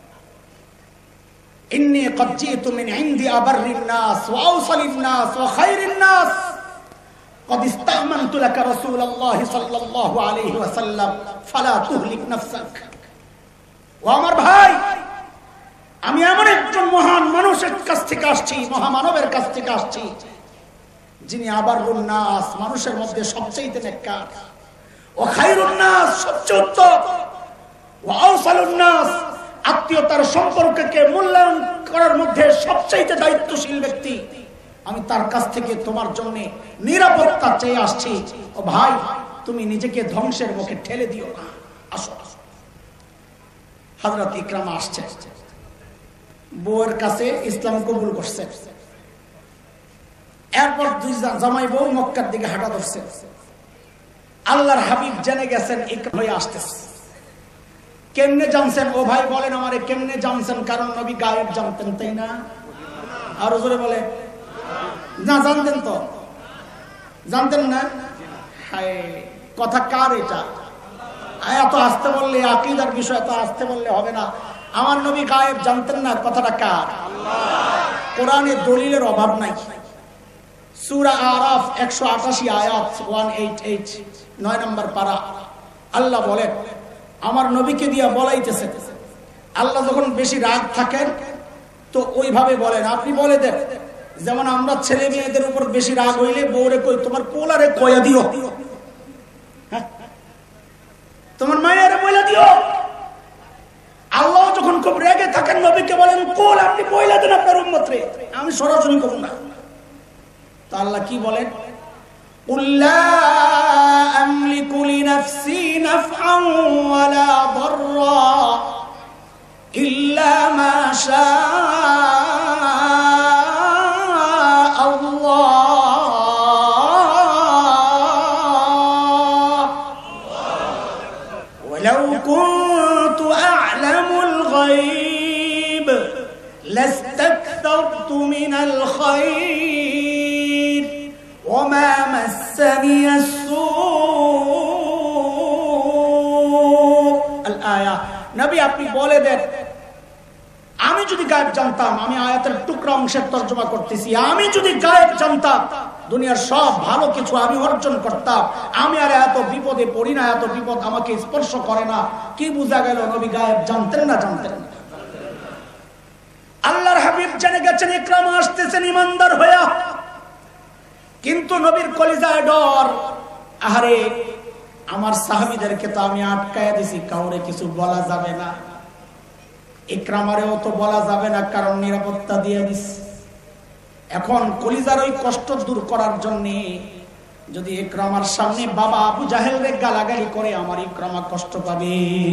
ইন্নী ক্বাদ জিতু মিন ইনদি আবাররিন নাস ওয়া আওসালিন নাস ওয়া খায়রিন নাস ক্বাদ ইসতামানতু লাকা রাসূলুল্লাহ সাল্লাল্লাহু আলাইহি ওয়াসাল্লাম ফালা তুহলিক নাফসাক। ও আমার ভাই, আমি এমন একজন মহান মানুষের কাছ থেকে আসছি, মহামানবের কাছ থেকে আসছি, যিনি আবারুন নাস, মানুষের মধ্যে সবচেয়ে নেককার, ও খায়রুন নাস, সবচেয়ে উত্তম, ও আওসালুন নাস, আত্মীয়তার সম্পর্ককে মূল্যায়ন করার মধ্যে সবচেয়ে দায়িত্বশীল ব্যক্তি। আমি তার কাছ থেকে তোমার জন্য নিরাপত্তা চেয়ে আসছি। ও ভাই, তুমি নিজেকে ধ্বংসের মুখে ঠেলে দিও না, আসো। হযরত ইকরামা আসছে, বউয়ের কাছে ইসলাম কবুল করছে। এরপর দুই জামাই বউ মক্কার দিকে হাঁটা ধরছে। আল্লাহর হাবিব জেনে গেছেন ইকরামা হয়ে আসতেছে। কেমনে জানছেন? ও ভাই বলেন আমারে, কেমনে জানছেন? কারণ নবী গায়েব জানতেন, তাই না? আর জোরে বলে না, জানতেন তো? জানতেন না? হায়, কথা কার এটা? এত আসতে বললে, আকীদার বিষয় এত আসতে বললে হবে না। আমার নবী গায়েব জানতেন না, কথাটা কার? কোরআনে দলিলের অভাব নাই। সূরা আরাফ একশো আটাশি আয়াত একশো আটাশি, নয় নম্বর পারা। আল্লাহ বলেন আমার নবীকে দিয়া বলাইতেছে, আল্লাহ যখন বেশি রাগ থাকেন তো ওইভাবে বলেন, আপনি বলে দেন। যেমন আমরা ছেলে মেয়েদের উপর বেশি রাগ হইলে বউরে কই তোমার পোলারে কয়া দিও, তোমার মায়ের বইলা দিও। আল্লাহ যখন খুব রেগে থাকেন নবীকে বলেন কোল আপনি বইলা দেন আপনার উম্মতরে, আমি সরাসরি করব না। তো আল্লাহ কি বলেন? উল্লা আমলিকু লিনাফসি নাফআন ওয়ালা দাররা ইল্লা মা শাআ আল্লাহ ওয়ালাউ কুনতু আ'লামুল গায়ব লাস্তাকথারতু মিনাল খায়র ওমা মাসসানিয়াস সূ। আল আয়া। নবী আপনি বলে দেন আমি যদি গায়েব জানতাম, আমি আয়াতের টুকরা অংশের তর্জমা করতেছি, আমি যদি গায়েব জানতাম দুনিয়ার সব ভালো কিছু আমি অর্জন করতাম, আমি আর এত বিপদে পড়ি না, এত বিপদ আমাকে স্পর্শ করে না। কি বোঝা গেল? নবী গায়েব জানতেন না, জানতেন না। আল্লাহর হাবিব জেনে গেছেন ইকরামা আসতেছেন ইমানদার হইয়া, কিন্তু নবীর কলিজায় ডর। আহারে আমার সাহাবীদেরকে তো আমি আটকায়া দিছি, কাউরে কিছু বলা যাবে না, ইকরামারেও তো বলা যাবে না, কারণ নিরাপত্তা দিয়ে দিস। এখন কলিজার ওই কষ্ট দূর করার জন্য যদি ইকরামার সামনে বাবা আবু জাহেলরে গালাগালি করে, আমার ইকরামা কষ্ট পাবে।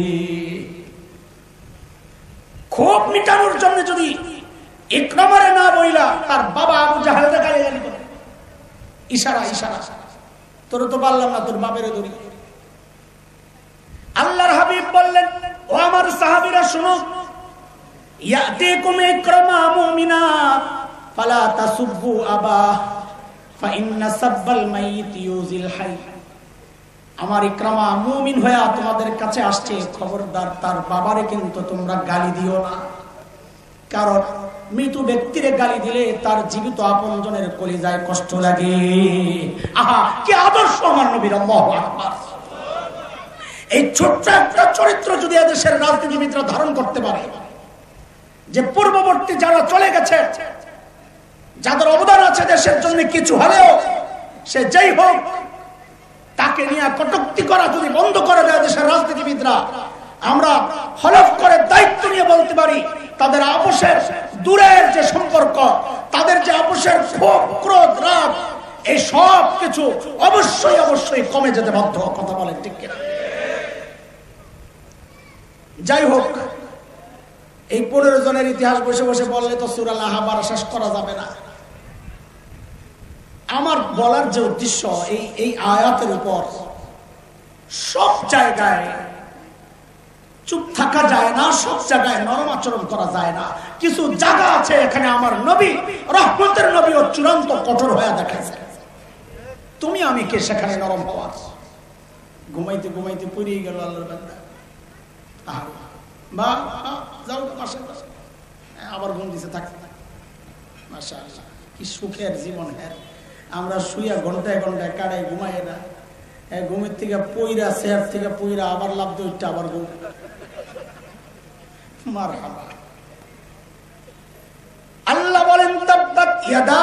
ক্ষোভ মিটানোর জন্য যদি ইকরামারে না বইলা তার বাবা আবু জাহেলরে গালাগালি করে, ইশারা ইশারা, তোর তো পারলাম না, তোর বাপের ধরি। আল্লাহর হাবিব বললেন ও আমার সাহাবীরা শুনো, ইয়াতিকুম ইকরামা মুমিনা ফালা তাসুব্বু আবা ফাইন্না সাব্বাল মাইয়িত ইউজিল হাই। আমার ইকরামা মুমিন হয়ে তোমাদের কাছে আসছে, খবরদার তার বাবারে কিন্তু তোমরা গালি দিও না, কারণ মৃত ব্যক্তিরে গালি দিলে তার জীবিত আপনজনের কলিজায় কষ্ট লাগে। আহা কি আদর্শ আমার নবীর! আল্লাহু আকবার। এই ছোট্ট একটা চরিত্র যদি এদেশের রাজনীতিবিদরা ধারণ করতে পারে, যে পূর্ববর্তী যারা চলে গেছে, যাদের অবদান আছে দেশের জন্য কিছু হলেও, সে যেই হোক, তাকে নিয়ে কটূক্তি করা যদি বন্ধ করে দেয় দেশের রাজনীতিবিদরা, আমরা হলফ করে দায়িত্ব নিয়ে বলতে পারি তাদের আপোষের দূরের যে সম্পর্ক, তাদের যে আপোষের ক্ষোভ ক্রোধ রাগ, এই সব কিছু অবশ্যই অবশ্যই কমে যেতে বাধ্য। কথা বলেন ঠিক কিনা? যাই হোক, এই পনেরো জনের ইতিহাস বসে বসে বললে তো সূরা আল-আহবার শেষ করা যাবে না। আমার বলার যে উদ্দেশ্য, এই এই আয়াতের উপর সব জায়গায় চুপ থাকা যায় না, সব জায়গায় নরম আচরণ করা যায় না। কিছু জায়গা আছে এখানে আমার নবী, রহমতের নবী ও চূড়ান্ত কঠোর হয়ে দেখাইছে। তুমি আমি কে সেখানে নরম হওয়ার? ঘুমাইতে ঘুমাইতে পুরিয়ে গেল আল্লাহর বান্দা, বা যাও পাশে আবার ঘুম দিছে, থাকতে থাকতে মাশাআল্লাহ কি সুখের জীবন। হ্যাঁ, আমরা শুইয়া ঘন্টায় ঘন্টায় কাটাই, ঘুমাই না। ঘুমের থেকে পইরা, চেয়ার থেকে পইরা আবার লাভ দইটা আবার ঘুম। মারহাবা। আল্লাহ বলেন তাব্বাত ইয়াদা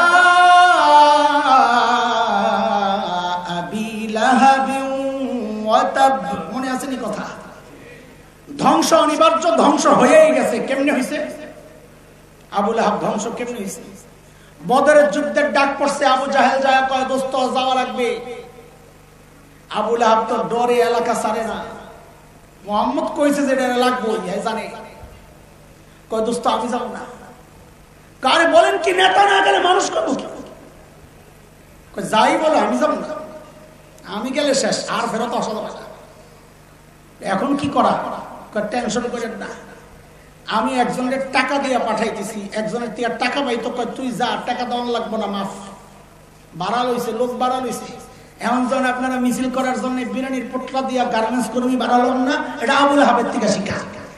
আবি লাহাবিন ওয়া তাব। মনে আছে নি কথা? ধ্বংস অনিবার্য, ধ্বংস হয়েই গেছে। কেমনে হয়েছে? আবু লাহাব ধ্বংস কেমনে হয়েছে? বদরের যুদ্ধের ডাক পড়ছে, আবু জাহেল যায় কয় দোস্ত যাওয়া লাগবে। আবু লাহাব তো ডরে এলাকা ছাড়ে না। মুহাম্মদ কইছে যে এটা লাগবো, জানে কয় দোস্ত আমি যাব না। কারে বলেন কি নেতা না গেলে মানুষ করবো কি? যাই বলো আমি যাব না, আমি গেলে শেষ, আর ফেরত আসা যাবে না। এখন কি করা? টেনশন করেন না, আমি একজনের টাকা দিয়ে পাঠাইতেছি। একজনের থেকে টাকা পাইতো, তুই যা, টাকা দেওয়া লাগবো না, মাফ। বাড়া লইছে, লোক বাড়া লইছে। এমন যখন আপনারা মিছিল করার জন্য বিরিয়ানির পোটলা দিয়া গার্মেন্টস কর্মী বাড়ালাম না, এটা আবুল আহাবের থেকে শিক্ষা।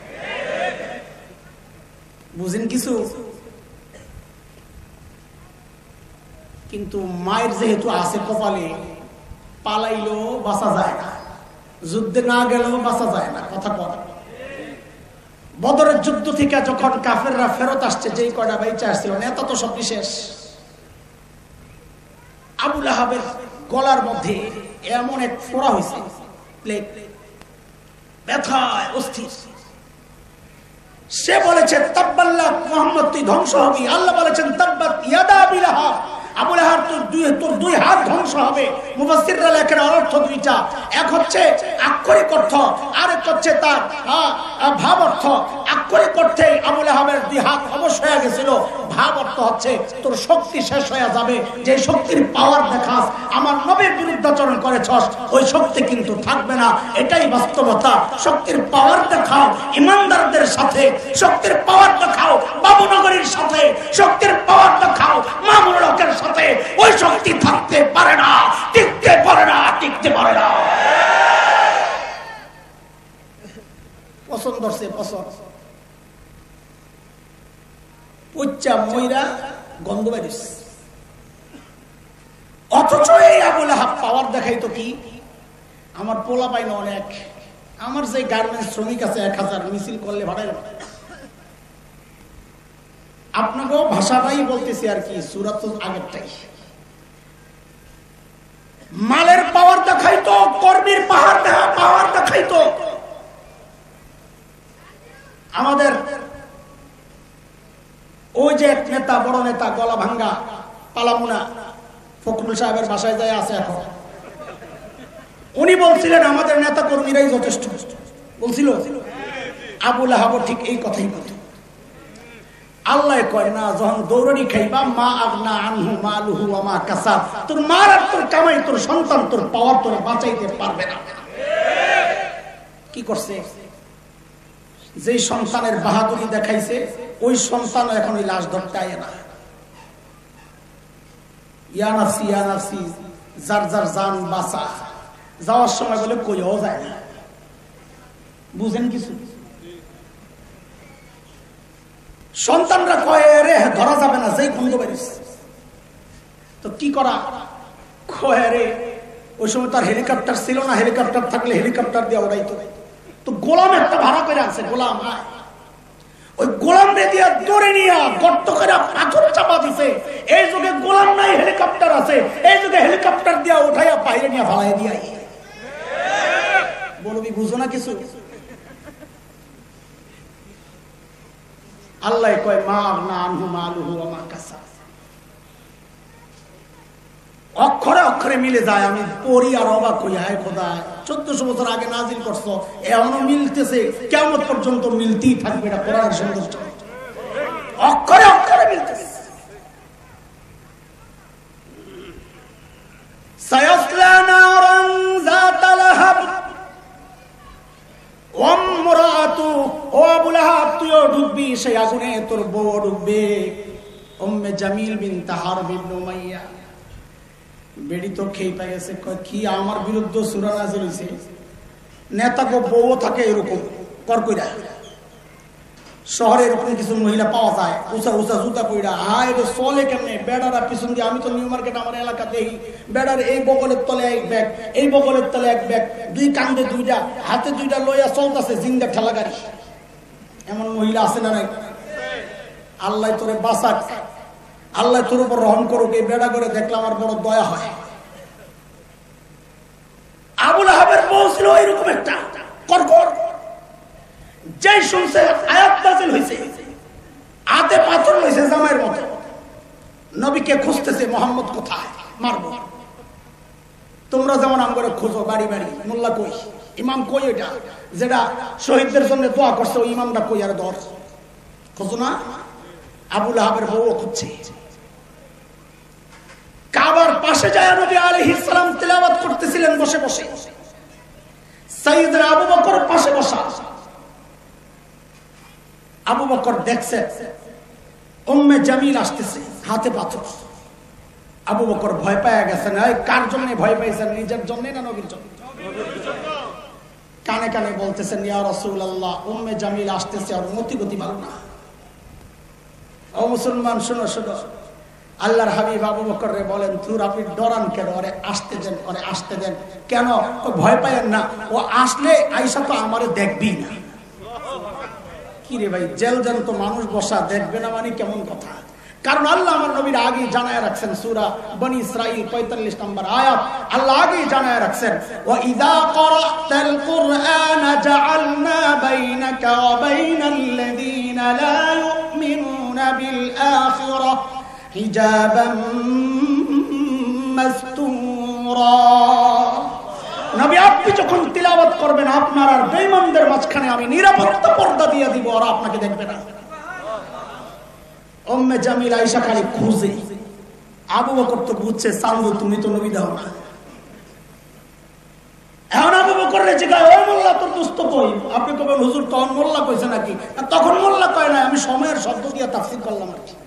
বুঝেন কিছু? কিন্তু মায়ের যেহেতু আছে কপালে, পালাইলো বাঁচা যায় না, যুদ্ধে না গেলেও বাঁচা যায় না। কথা কথা বদরের যুদ্ধ থেকে যখন কাফেররা ফেরত আসছে, যেই কয়টা বাইচা আসছিল, নেতা তো সব বিশেষ। আবুল আহাবের গলার মধ্যে এমন এক ফোড়া হয়েছে, ব্যথায় অস্থির। সে বলেছে তাব্বাল্লাহ, মুহাম্মদ তুই ধ্বংস হবি। আল্লাহ বলেছেন তাব্বাত ইয়াদা আবি লাহাব, আবুল আহাব তোর দুই তোর দুই হাত ধ্বংস হবে। মুফাসসিররা লেখেন অর্থ দুইটা, এক হচ্ছে আক্ষরিক অর্থ, আর এক হচ্ছে তার ভাব অর্থ। আক্ষরিক অর্থে আবুল আহাবের দুই হাত অবশ্য হয়ে গেছিল, ভাব অর্থ হচ্ছে তোর শক্তি শেষ হয়ে যাবে। যে শক্তির পাওয়ার দেখাস, আমার নবীর বিরুদ্ধাচরণ করেছস, ওই শক্তি কিন্তু থাকবে না। এটাই বাস্তবতা। শক্তির পাওয়ার দেখাও ইমানদারদের সাথে, শক্তির পাওয়ার দেখাও বাবুনগরীর সাথে, শক্তির পাওয়ার দেখাও মামুন লোকের সাথে। ওই শক্তি থাকতে পারে না, টিকতে পারে না, টিকতে পারে না। পছন্দ সে পছন্দ পচ্চা ময়রা গন্ধ বেরিস। অথচ এই আবুল আহাব পাওয়ার দেখাইতো কি, আমার পোলা পাই না অনেক, আমার যে গার্মেন্টস শ্রমিক আছে এক হাজার, মিছিল করলে ভাড়াই না। আপনাকেও ভাষাটাই বলতেছি আর কি, সূরা তো আগেরটাই। মালের পাওয়ার দেখাইতো, কর্মীর পাহাড় দেখা পাওয়ার দেখাইতো। আমাদের ওই যে এক নেতা, বড় নেতা, গলা ভাঙ্গা পালামুনা ফখরুল সাহেবের বাসায় যায় আছে এখন, উনি বলছিলেন আমাদের নেতা কর্মীরাই যথেষ্ট। বলছিল আবুল আহাব ঠিক এই কথাই বলত। আল্লাহ কয় না, যখন দৌড়ানি খাইবা, মা আগনা আনহু মালুহু ওয়া মা কাসাব, তোর মার আর তোর কামাই, তোর সন্তান, তোর পাওয়ার তোর বাঁচাইতে পারবে না। কি করছে? যেই সন্তানের বাহাদুরি দেখাইছে, ওই সন্তান এখন ওই লাশ ধরতে আয় না। ইয়া নাফসি ইয়া নাফসি, যার যার জান বাঁচা, যাওয়ার সময় বলে কইও যায় না। বুঝেন কিছু? সন্তানরা কয়ে রে ধরা যাবে না, যেই গন্ধ বেরিস। তো কি করা? কয়ে রে, ওই সময় তার হেলিকপ্টার ছিল না, হেলিকপ্টার থাকলে হেলিকপ্টার দিয়ে উড়াইতো। তো গোলাম একটা ভাড়া করে আছে, গোলাম, ওই গোলাম রে দিয়া দৌড়ে নিয়ে গর্ত করে পাথর চাপা দিছে। এই যুগে গোলাম নাই, হেলিকপ্টার আছে। এই যুগে হেলিকপ্টার দিয়া উঠাইয়া বাইরে নিয়ে ফালাই দিয়া। বলবি বুঝো না কিছু? আল্লাহ কয় মা আগনা আনহু মালুহু ওয়া মা কাসাব। অক্ষরে অক্ষরে মিলে যায়। আমি পড়ি আর অবাক হই, হায় খোদা, চোদ্দশো বছর আগে নাজিল করছো, এমনও মিলতেছে, কিয়ামত পর্যন্ত মিলতেই থাকবে। এটা কোরআনের সৌন্দর্য, অক্ষরে অক্ষরে মিলতেছে। সায়াসলা নারান যাতা লাহাব ওয়া ইমরাতু, ও আবুল আহাব তুইও ডুববি সেই আগুনে, তোর বউ ডুববে। উম্মে জামিল বিনত হারব ইবনে উমাইয়া, বেড়ি তো খেয়ে পাই গেছে, কি আমার বিরুদ্ধে সূরা নাযিল হইছে। নেতাকে বউ থাকে এরকম করকইরা, শহরে এরকম কিছু মহিলা পাওয়া যায়, উঁচা উঁচা জুতা পইরা, হায় রে চলে কেমনে, বেড়ারা পিছন দিয়ে। আমি তো নিউ মার্কেট আমার এলাকা দেখি, বেড়ার এই বগলের তলে এক ব্যাগ, এই বগলের তলে এক ব্যাগ, দুই কান্দে দুইটা, হাতে দুইটা লইয়া চলতেছে জিন্দা ঠেলা গাড়ি। এমন মহিলা আছে না নাই? আল্লাহ তোরে বাঁচাক, আল্লাহ তোর উপর রহম করুক। এই বেড়া করে দেখলে আমার বড় দয়া হয়। আবুল আহাবের বউ ছিল এরকম একটা করকর, যেই শুনছে আয়াত নাযিল হইছে, হাতে পাথর লইছে জামাইয়ের মতো, নবীকে খুঁজতেছে, মোহাম্মদ কোথায়, মারবো। তোমরা যেমন আমগরে খোঁজো বাড়ি বাড়ি, মোল্লা কই, ইমাম কই, ওইটা যেটা শহীদদের জন্য দোয়া করছে, ওই ইমামটা কই, আর ধর খোঁজো না। আবুল আহাবের বউ খুঁজছে। কাবার পাশে যায় নবী আলাইহিস সালাম তিলাওয়াত করতেছিলেন বসে বসে, সাইয়েদনা আবু বকর পাশে বসা। আবু বকর দেখছে উম্মে জামিল আসতেছে, হাতে পাথর। আবু বকর ভয় পেয়ে গেছেন। এই কার জন্য ভয় পাইছেন, নিজের জন্য না নবীর জন্য? কানে কানে বলতেছেন, ইয়া রাসূলুল্লাহ, উম্মে জামিল আসতেছে, আর মতি গতি ভালো না। ও মুসলমান, শুনো শুনো, আল্লাহর হাবিব আবু বকর রে বলেন, তুই আপনি ডরান কেন? ওরে আসতে দেন, ওরে আসতে দেন। কেন? ও ভয় পায়েন না, ও আসলে আইসা তো আমারে দেখবি না। কি রে ভাই, জেল যেন তো মানুষ বসা, দেখবে না মানে কেমন কথা? কারণ আল্লাহ আমার নবীর আগে জানায় রাখছেন, সূরা বনি ইসরাঈল পঁয়তাল্লিশ নম্বর আয়াত, আল্লাহ আগে জানায় রাখছেন, ওয়া ইযা ক্বারাতাল কুরআনা জাআলনা বাইনাকা ওয়া বাইনাল্লাযীনা লা ইউমিনুনা বিল আখিরাহ হিজাবাম মাসতুরা। নবী, আপনি যখন তিলাওয়াত করবেন, আপনার আর বেঈমানদের মাঝখানে আমি নিরাপত্তা পর্দা দিয়ে দিব, ওরা আপনাকে দেখবে না। উম্মে জামিল আয়েশা খালি খুঁজে, আবু বকর তো বুঝছে, চান্দু তুমি তো নবী দাও না। এখন আবু বকরের জিজ্ঞাসা, ওই মোল্লা তোর দোস্ত কই? আপনি কবেন, হুজুর তখন মোল্লা কইছে নাকি? তখন মোল্লা কয় না, আমি সময়ের শব্দ দিয়ে তাফসীর করলাম আর কি।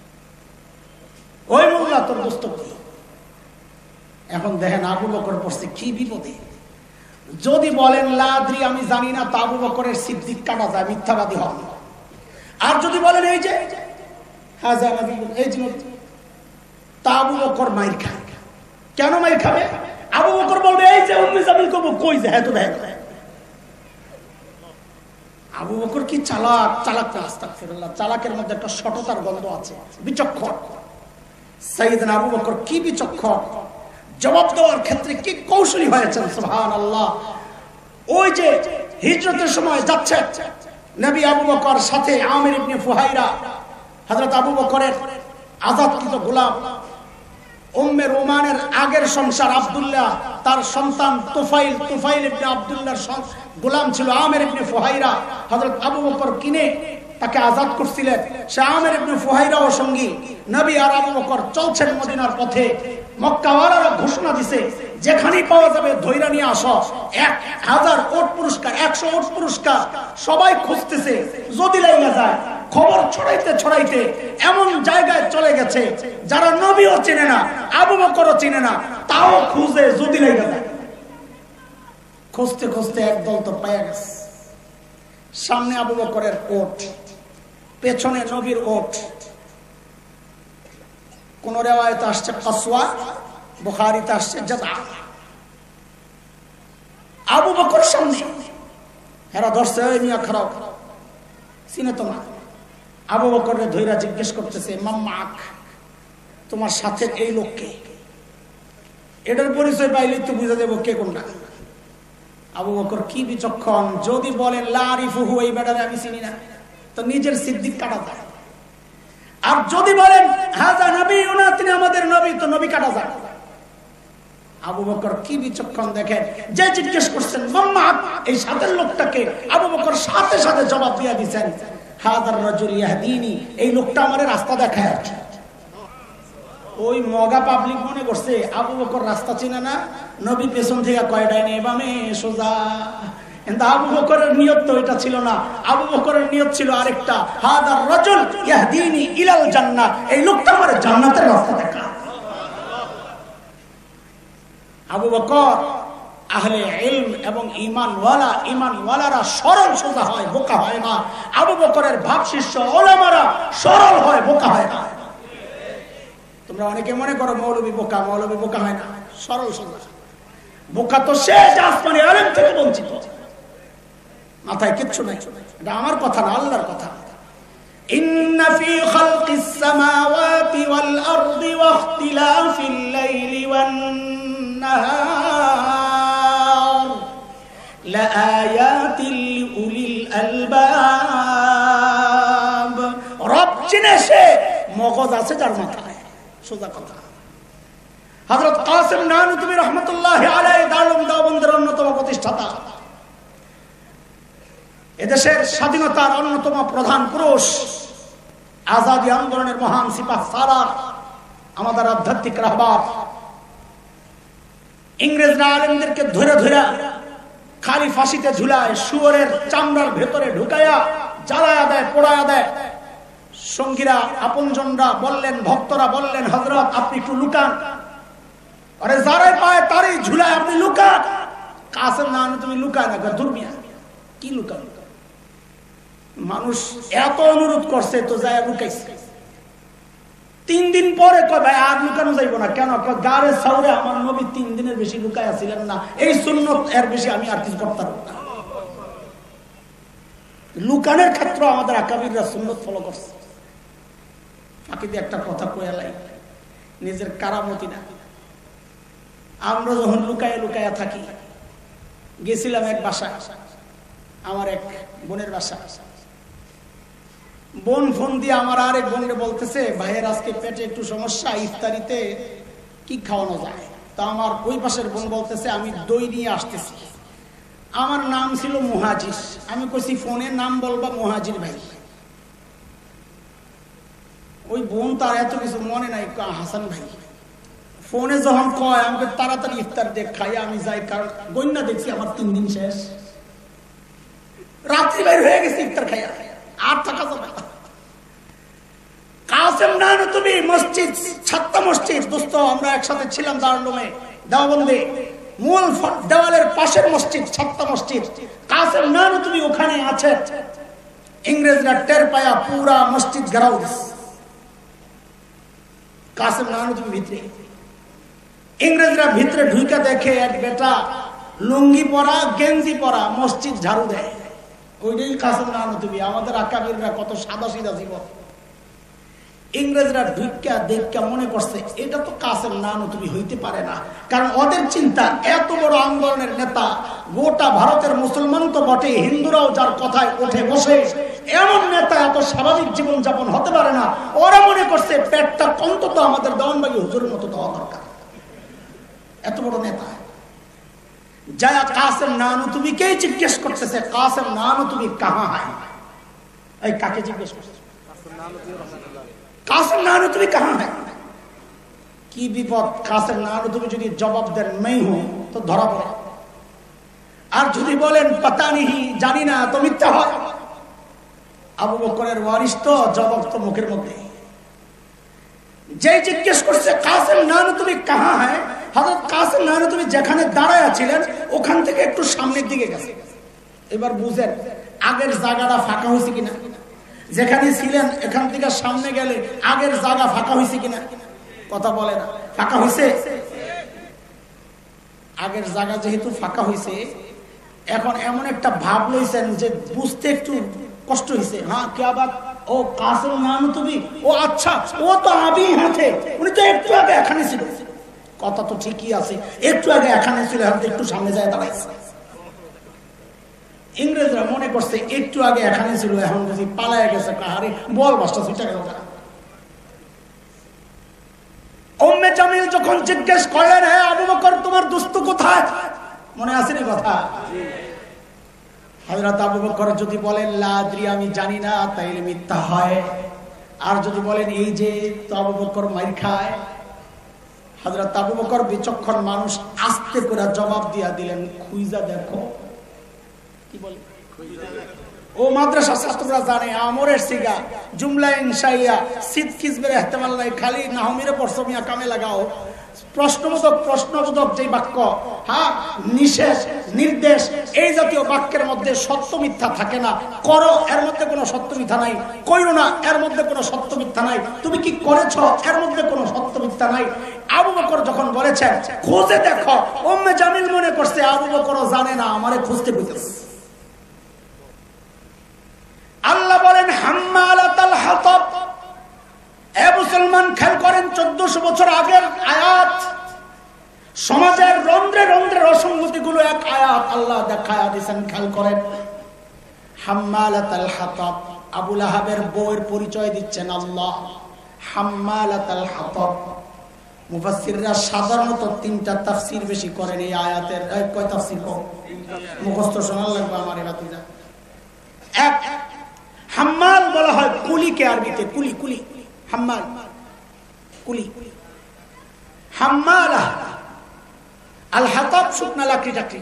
ওই মোল্লা তোর দোস্ত কই? এখন দেখেন আবু বকর পড়ছে কি বিপদে। যদি বলেন লা আদরি, আমি জানি না, তা আবু বকরের সিদ্দিক কাটা যায়, মিথ্যাবাদী হন। আর যদি বলেন এই যে এই যে, তা আবু বকর মাইর খায়। কেন মাইর খাবে? আবু বকর বলবে এই যে উম্মে জামিল করবো, কই যায় এত দেখ। আবু বকর কি চালাক! চালাক না, আস্তাগফিরুল্লাহ, চালাকের মধ্যে একটা সততার গন্ধ আছে, বিচক্ষণ। সাইয়েদনা আবু বকর কি বিচক্ষণ, জবাব দেওয়ার ক্ষেত্রে কি কৌশলী হয়েছেন, সুবহানাল্লাহ। ওই যে হিজরতের সময় যাচ্ছে নবী, আবু বকর সাথে আমির ইবনে ফুহাইরা, হযরত আবু বকরের আযাদকৃত গোলাম, উম্মে রোমানের আগের সংসার আব্দুল্লাহ, তার সন্তান তুফাইল, তুফাইল ইবনে আব্দুল্লাহর গোলাম ছিল আমির ইবনে ফুহাইরা। হযরত আবু বকর কিনে তাকে আজাদ করছিলেন। সে আমির ইবনে ফুহাইরাও সঙ্গী। নবী আর আবু বকর চলছেন মদিনার পথে। মক্কাওয়ালারা ঘোষণা দিছে, যেখানেই পাওয়া যাবে ধৈর্য নিয়ে আসো, এক হাজার ওট পুরস্কার, একশো ওট পুরস্কার। সবাই খুঁজতেছে, যদি লাইগা যায়। খবর ছড়াইতে ছড়াইতে এমন জায়গায় চলে গেছে, যারা নবীও চিনে না, আবু বকরও চিনে না, তাও খুঁজে যদি লাইগা যায়। খুঁজতে খুঁজতে একদল তো পাওয়া গেছে। সামনে আবু বকরের ওট, পেছনে নবীর ওট। কোন রিওয়ায়াতে আসছে কাসওয়া, বুখারীতে আসছে জাযা। আবু বকর সামনে, এরা ধরছে, এই মিয়া খারাপ, চিনে তো না। আবু বকরের ধৈর্য জিজ্ঞেস করতেছে, মাম্মাক, তোমার সাথে এই লোককে? এটার পরিচয় পাইলে তো বুঝে দেবো কে কোনটা। আবু বকর কি বিচক্ষণ, যদি বলেন লা আরিফুহু, এই বেটারে আমি চিনি না, তো নিজের সিদ্দিক কাটা যায়। আর যদি বলেন হাযা নবিয়ুনা, তিনি আমাদের নবী, তো নবী কাটা যায়। আবু বকর কি বিচক্ষণ দেখেন, যে জিজ্ঞেস করছেন মাম্মাক, এই সাথের লোকটাকে, আবু বকর সাথে সাথে জবাব দিয়ে দিয়েছেন, হাযার রাজুল ইয়াহদিনি, এই লোকটা আমারে রাস্তা দেখায়। ওই মগা পাবলিক মনে করছে আবু বকর রাস্তা চিনে না, নবী পেছন থেকে কয়টাই নেই, বামে সোজা। কিন্তু আবু বকরের নিয়ত তো এটা ছিল না। আবু বকরের নিয়ত ছিল আরেকটা, হাযার রাজুল ইয়াহদিনি ইলাল জান্নাহ, এই লোকটা আমারে জান্নাতের রাস্তা দেখায়। আবু বকর আহলে ইলম এবং ঈমানওয়ালা, ঈমানওয়ালারা সরল সোজা হয়, বোকা হয় না। আবু বকরের ভাব শিষ্য ওলামারা সরল হয়, বোকা হয় না। তোমরা অনেকে মনে করো মৌলবী বোকা, মৌলবী বোকা হয় না, সরল সোজা। বোকা তো সে আসমানি আলেম থেকে বঞ্চিত, মাথায় কিচ্ছু নাই। এটা আমার কথা না, আল্লাহর কথা। ইন্না ফি খালকিস সামাওয়াতি ওয়াল আরদি ওয়া ইখতিলাফিল লাইলি ওয়ান নাহার লাআয়াতিল লিউলিল আলবাব। রব চিনে সে, মগজ আছে যার মাথায়, সোজা কথা। হযরত কাসিম নানুতুবি রাহমাতুল্লাহি আলাইহি দারুল দেওবন্দের অন্যতম প্রতিষ্ঠাতা, এদেশের স্বাধীনতার অন্যতম প্রধান পুরুষ, আজাদী আন্দোলনের মহান সিপাহ সালার, আমাদের আধ্যাত্মিক রাহবার। ইংরেজরা আলেমদেরকে ধরে ধরে খালি ফাঁসিতে ঝুলায়, শুয়োরের চামড়ার ভেতরে ঢুকাইয়া জ্বালায়া দেয়, পোড়ায়া দেয়। সঙ্গীরা আপনজনরা বললেন, ভক্তরা বললেন, হযরত আপনি একটু লুকান। আরে যারাই পায় তারই ঝুলায় আপনি লুকান। কাসেম না তুমি লুকায় না, দুর্মিয়া কি লুকান? মানুষ এত অনুরোধ করছে তো যায় লুকাইছে। তিন দিন পরে কয় ভাই আর লুকানো যাইব না। কেন? গাড়ে সাউরে আমার নবী তিন দিনের বেশি লুকাইয়া ছিলেন না, এই সুন্নত এর বেশি আমি আর কিছু করতাম না। লুকানের ক্ষেত্রে আমাদের আকাবিররা সুন্নত ফলো করছে। ফাঁকি দিয়ে একটা কথা কয়ে লাই, নিজের কারামতি না। আমরা যখন লুকায়া লুকায়া থাকি, গেছিলাম এক বাসায়, আমার এক বোনের বাসা। বোন ফোন দিয়ে আমার আরেক বোনকে বলতেছে, ভাইয়ের আজকে পেটে একটু সমস্যা, ইফতারিতে কি খাওয়ানো যায়? তো আমার ওই পাশের বোন বলতেছে, আমি দই নিয়ে আসতেছি। আমার নাম ছিল মুহাজির। আমি কইছি ফোনে নাম বলবা মুহাজির ভাই। ওই বোন তার এত কিছু মনে নাই, হাসান ভাই। ফোনে যখন কয় আমাকে তাড়াতাড়ি ইফতার দেখ খাই, আমি যাই, কারণ গন্যা দেখছি আমার তিন দিন শেষ, রাত্রি বাইর হয়ে গেছে ইফতার খাইয়া, আর থাকা যাবে না। কাসেম নানুতুবি মসজিদ, ছাত্তা মসজিদ, দোস্ত আমরা একসাথে ছিলাম দারুলুমে দেওবন্দে, মূল দেওয়ালের পাশের মসজিদ ছাত্তা মসজিদ। কাসেম নানুতুবি ওখানে আছে। ইংরেজরা টের পায়া পুরা মসজিদ ঘেরাও দিছে। কাসেম নানুতুবি ভিতরে, ইংরেজরা ভিতরে ঢুইকা দেখে এক বেটা লুঙ্গি পরা, গেঞ্জি পরা, মসজিদ ঝাড়ু দেয়। ওইটাই কাসেম নানুতুবি। আমাদের আকাবিররা কত সাদা সিধা জীবন। ইংরেজরা ঢুইকা দেখা মনে করছে এটা তো কাসেম নানুতুবি হইতে পারে না, কারণ ওদের চিন্তা এত বড় আন্দোলনের নেতা, গোটা ভারতের মুসলমান তো বটে, হিন্দুরাও যার কথায় ওঠে বসে, এমন নেতা এত স্বাভাবিক জীবন যাপন হতে পারে না। ওরা মনে করছে পেটটা অন্তত আমাদের দেওয়ানবাগী হুজুরের মতো দেওয়া দরকার। এত বড় নেতা যায়া কাসেম নানুতুবিকে জিজ্ঞেস করতেছে, কাসেম নানুতুবি কাহা হয়? এই কাকে জিজ্ঞেস করছে? কাসেম নানুতুবি কাহা হয়? কি বিপদ! কাসেম নানুতুবি যদি জবাব দেন मैं हूं তো ধরা পড়ে, আর যদি বলেন पता नहीं জানি না তো মিথ্যা হয়। আবু বকরের ওয়ারিস তো, জবাব তো মুখের মধ্যে। যে জিজ্ঞেস করছে কাসেম নানুতুবি কাহা হয়, হযরত কাসেম নানুতুবি যেখানে দাঁড়ায় ছিলেন ওখান থেকে একটু সামনের দিকে গেছে। এবার বুঝেন আগের জায়গাটা ফাঁকা হয়েছে কিনা। যেখানে ছিলেন এখান থেকে সামনে গেলে আগের জায়গা ফাঁকা হয়েছে কিনা, কথা বলে না। ফাঁকা হয়েছে? আগের জায়গা যেহেতু ফাঁকা হয়েছে, এখন এমন একটা ভাব লইছেন যে বুঝতে একটু কষ্ট হয়েছে। হ্যাঁ কে আবার? ও কাসেম নানুতুবি, ও আচ্ছা, ও তো আবি হাতে, উনি তো একটু আগে এখানে ছিল। কথা তো ঠিকই আছে, একটু আগে এখানে ছিল, একটু সামনে যায় দাঁড়াইছে। ইংরেজরা মনে করছে একটু আগে এখানে ছিল, এখন যদি পালায় গেছে কাহারে বল বাসটা ছুটে গেল। উম্মে জামিল যখন জিজ্ঞেস করলেন, হে আবু বকর তোমার দোস্ত কোথায়? মনে আছে না কথা? হযরত আবু বকর যদি বলেন লা আদরি আমি জানি না, তাইলে মিথ্যা হয়। আর যদি বলেন এই যে, তো আবু বকর মাইর খায়। হযরত আবু বকর বিচক্ষণ মানুষ, আস্তে করে জবাব দিয়া দিলেন, খুইজা দেখো। কি বলে? ও মাদ্রাসা ছাত্ররা জানে আমরের সিগা জুমলা ইনশাইয়া সিদ কিসবের ইহতিমাল নাই, খালি নাহমিরে পড়ছো মিয়া কামে লাগাও। প্রশ্নবোধক প্রশ্নবোধক যে বাক্য, হ্যাঁ নিষেধ নির্দেশ, এই জাতীয় বাক্যের মধ্যে সত্য মিথ্যা থাকে না। করো এর মধ্যে কোনো সত্য মিথ্যা নাই, কইরো না এর মধ্যে কোনো সত্য মিথ্যা নাই, তুমি কি করেছো এর মধ্যে কোনো সত্য মিথ্যা নাই। আবু বকর যখন বলেছেন খোঁজে দেখো, উম্মে জামিল মনে করছে আবু বকরও জানে না, আমারে খুঁজতে কইতেছে। আল্লাহ বলেন হাম্মালাতাল হাতাব। এ মুসলমান খেয়াল করেন, চোদ্দশো বছর আগের আয়াত, সমাজের রন্ধ্রে রন্ধ্রের অসঙ্গতি গুলো এক আয়াত আল্লাহ দেখায়া দিয়েছেন। খেয়াল করেন, হাম্মালাতাল হাতাব, আবু লাহাবের বউয়ের পরিচয় দিচ্ছেন আল্লাহ। হাম্মালাতাল হাতাব, মুফাসসিররা সাধারণত তিনটা তাফসীর বেশি করেন এই আয়াতের। কয় তাফসীর কম মুখস্থ শোনার লাগবে আমার এই বাতিজা। এক, হাম্মাল বলা হয় কুলিকে, আরবিতে কুলি, কুলি হাম্মাল, কুলি। হাম্মালা আল হাতাব শুকনা লাকড়ি টাকড়ি।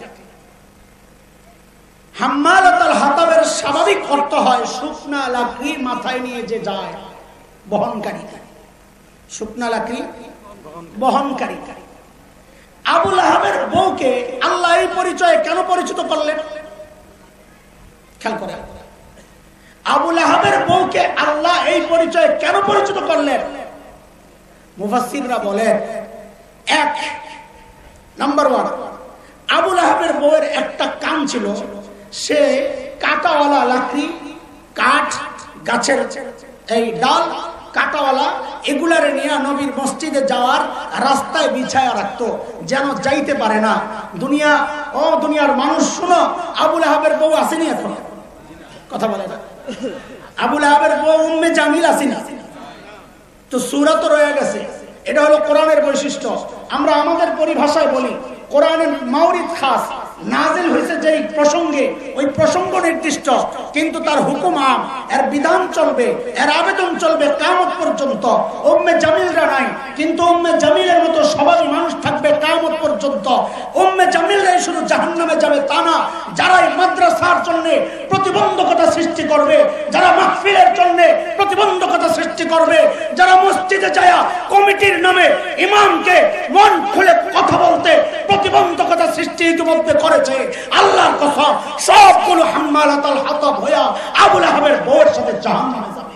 হাম্মালাত আল হাতাবের স্বাভাবিক অর্থ হয় শুকনা লাকড়ি মাথায় নিয়ে যে যায়, বহনকারী, শুকনা লাকড়ি বহনকারী। আবু লাহাবের বউকে আল্লাহ এই পরিচয়ে কেন পরিচিত করলেন? খেয়াল করে, আবু লাহাবের বউকে আল্লাহ এই পরিচয়ে কেন পরিচিত করলেন? মুফাসসিররা বলেন, এক নাম্বার ওয়ান, আবু লাহাবের বউয়ের একটা কাম ছিল, সে কাঁটাওয়ালা লাকড়ি, কাঠ, গাছের এই ডাল, কাঁটাওয়ালা এগুলারে নিয়ে নবীর মসজিদে যাওয়ার রাস্তায় বিছায়া রাখতো, যেন যাইতে পারে না। দুনিয়া ও দুনিয়ার মানুষ শুনো, আবু লাহাবের বউ আসেনি এখন? কথা বলে না। আবু লাহাবের বউ উম্মে জামিল আসেনি? তো সূরা তো রয়ে গেছে। এটা হলো কোরআনের বৈশিষ্ট্য। আমরা আমাদের পরিভাষায় বলি, কোরআনের মাওরিদ খাস, নাজিল হয়েছে যেই প্রসঙ্গে ওই প্রসঙ্গ নির্দিষ্ট, কিন্তু তার হুকুম আম, এর বিধান চলবে, এর আবেদন চলবে কিয়ামত পর্যন্ত। উম্মে জামিলরা নাই, কিন্তু উম্মে জামিলের মতো সবাই মানুষ থাকবে কিয়ামত পর্যন্ত। উম্মে জামিলরাই শুধু জাহান্নামে যাবে তা না, যারা এই মাদ্রাসার জন্য প্রতিবন্ধকতা সৃষ্টি করবে, যারা মাহফিলের জন্য প্রতিবন্ধকতা সৃষ্টি করবে, যারা মসজিদে যায় কমিটির নামে ইমামকে মন খুলে কথা বলতে প্রতিবন্ধকতা সৃষ্টি ইতিমধ্যে করেছে, আল্লাহর কসম সবগুলো হাম্মালাতুল হাতাব হইয়া আবু লাহাবের বউয়ের সাথে জাহান্নামে যাবে।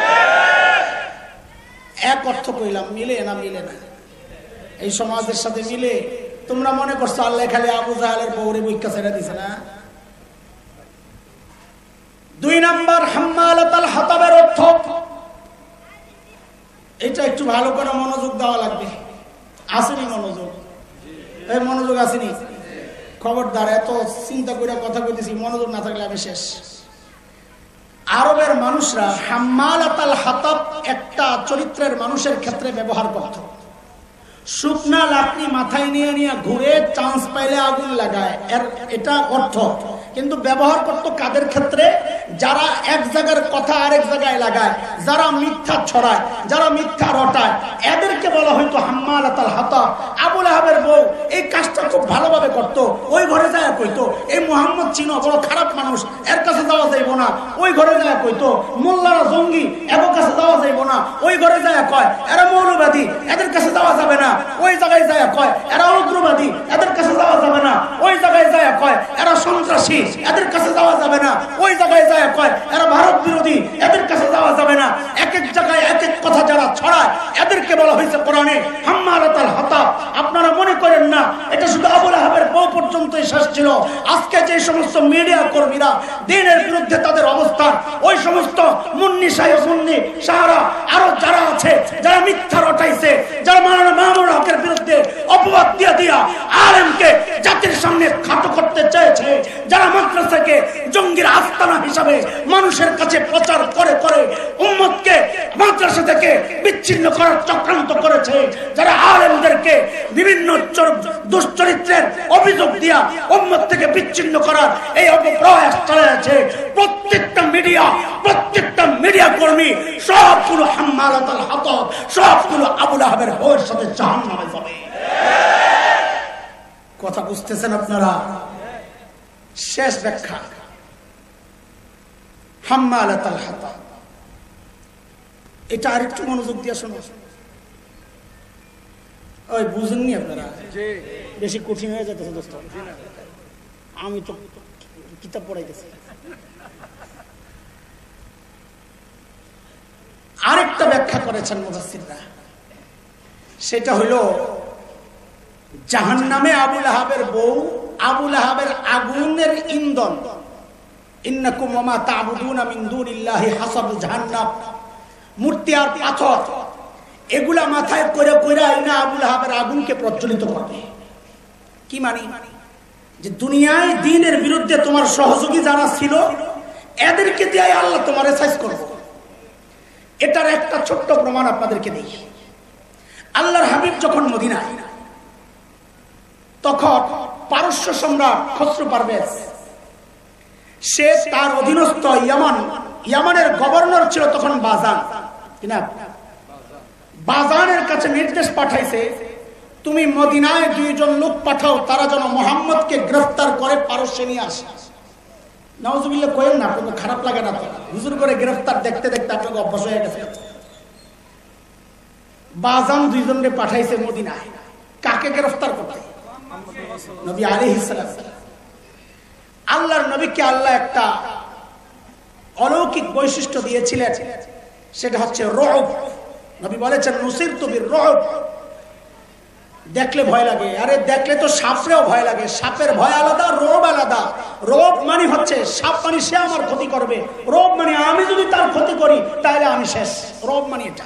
এক অর্থ কইলাম, মিলে না? মিলে না। এই সমাজের সাথে মিলে? তোমরা মনে করছো আল্লাহ খালি আবু জাহেলের বউরে বইকা ছেড়ে দিছে না? দুই নাম্বার, হাম্মালাতুল হাতাবের অর্থ, এটা একটু ভালো করে মনোযোগ দেওয়া লাগবে। আসেনি মনোযোগ? এই মনোযোগ আসেনি? খবরদার, এত চিন্তা করে কথা কইতেছি, মনোযোগ না থাকলে আমি শেষ। আরবের মানুষরা হাম্মালাতুল হাতাব একটা চরিত্রের মানুষের ক্ষেত্রে ব্যবহার করত। শুকনা লাকড়ি মাথায় নিয়ে নিয়ে ঘুরে চান্স পাইলে আগুন লাগায়, এর এটা অর্থ। কিন্তু ব্যবহার করত কাদের ক্ষেত্রে? যারা এক জায়গার কথা আরেক জায়গায় লাগায়, যারা মিথ্যা ছড়ায়, যারা মিথ্যা রটায়, এদেরকে বলা হয়তো হাম্মালাতুল হাতাব। আবু লাহাবের বউ এই কাজটা খুব ভালোভাবে করতো। ওই ঘরে যায় কইতো, এই মুহাম্মদ চিনো, বড় খারাপ মানুষ, এর কাছে যাওয়া যাইব না। ওই ঘরে যায় কইতো, মোল্লারা জঙ্গি, এর কাছে যাওয়া যাইব না। ওই ঘরে যায় কয়, এরা মৌলবাদী, এদের কাছে যাওয়া যাবে না। ওই জায়গায় যায় কয়, এরা উগ্রবাদী, এদের কাছে যাওয়া যাবে না। ওই জায়গায় যায় কয়, এরা সন্ত্রাসী, এদের কাছে যাওয়া যাবে না। ওই জায়গায় যায় কয়, এরা ভারত বিরোধী, এদের কাছে যাওয়া যাবে না। এক এক জায়গায় এক এক কথা যারা ছড়ায়, এদেরকে বলা হয়েছে কোরআনে হাম্মালাতুল হাতাব। আপনারা মনে করেন না এটা শুধু আবু লাহাবের বউ পর্যন্তই শেষ ছিল। আজকে যে সমস্ত মিডিয়া কর্মীরা দ্বীনের বিরুদ্ধে তাদের অবস্থান, ওই সমস্ত মুন্নি সাহেব, মুন্নি সাহারা, আরো যারা আছে, যারা মিথ্যা রটাইছে, যারা মাওলানা মামুনুল হকের বিরুদ্ধে অপবাদ দিয়া দিয়া আলেমকে জাতির সামনে খাটো করতে চেয়েছে, যারা মাদ্রাসাকে জঙ্গির আস্তানা হিসাবে মানুষের কাছে প্রচার করে করে উম্মতকে মাদ্রাসা থেকে বিচ্ছিন্ন করার চক্রান্ত করেছে, যারা আলেমদেরকে বিভিন্ন দুশ্চরিত্রের অভিযোগ দিয়া উম্মত থেকে বিচ্ছিন্ন করার এই অপপ্রয়াস চালাচ্ছে, প্রত্যেকটা মিডিয়া, প্রত্যেকটা মিডিয়া কর্মী সবগুলো হাম্মালাতুল হাতাব, সবগুলো আবু লাহাবের বউয়ের সাথে জাহান্নামে যাবে। কথা বুঝতেছেন আপনারা? শেষ ব্যাখ্যা, হাম্মালাতুল হাতাব, এটা আরেকটু মনোযোগ দিয়ে শোনো। ওই বুঝেননি আপনারা? বেশি কঠিন হয়ে যেতেছে দোস্ত, আমি তো কিতাব পড়াইতেছি। আরেকটা ব্যাখ্যা করেছেন মুফাসসিররা, সেটা হলো জাহান্নামে আবু লাহাবের বউ, আবু লাহাবের আগুনের ইন্ধন। ইন্নাকুম ওয়া মা তা'বুদুনা মিন দুনিল্লাহি হাসাবু জাহান্নাম, মূর্তি আর পাথর এগুলা মাথায় করে করে আইনা আবু লাহাবের আগুনকে প্রজ্বলিত করবে। কি মানে? যে দুনিয়ায় দ্বীনের বিরুদ্ধে তোমার সহযোগী যারা ছিল, এদেরকে দিয়ে আল্লাহ তোমারে সাইজ করবে। এটার একটা ছোট্ট প্রমাণ আপনাদেরকে দেই। আল্লাহর হাবিব যখন মদিনায়, তখন পারস্য সম্রাট খসরু পারভেজ, সে তার অধীনস্থ ইয়ামান, ইয়ামানের গভর্নর ছিল তখন বাজান, কিনা বাজানের কাছে নির্দেশ পাঠাইছে, তুমি মদিনায় দুইজন লোক পাঠাও, তারা যেন মুহাম্মদকে গ্রেফতার করে পারস্যে নিয়ে আসে। নাউজুবিল্লাহ কইেন না, কোনো খারাপ লাগে না তো? হুজুর করে গ্রেফতার দেখতে দেখতে আপনাকে অভ্যাস হয়ে গেছে। বাজান দুইজনকে পাঠাইছে মদিনায় কাকে গ্রেফতার করতে? নবী আলাইহিস সালাম। আল্লাহর নবীকে আল্লাহ একটা অলৌকিক বৈশিষ্ট্য দিয়েছিলেন, সেটা হচ্ছে রুব। নবী বলেছেন নুসিরতু বির-রুব। দেখলে ভয় লাগে, আরে দেখলে তো সাপেও ভয় লাগে। সাপের ভয় আলাদা, রোব আলাদা। রোব মানে হচ্ছে সাপ মানে সে আমার ক্ষতি করবে, রোব মানে আমি যদি তার ক্ষতি করি তাহলে আমি শেষ। রোব মানে এটা।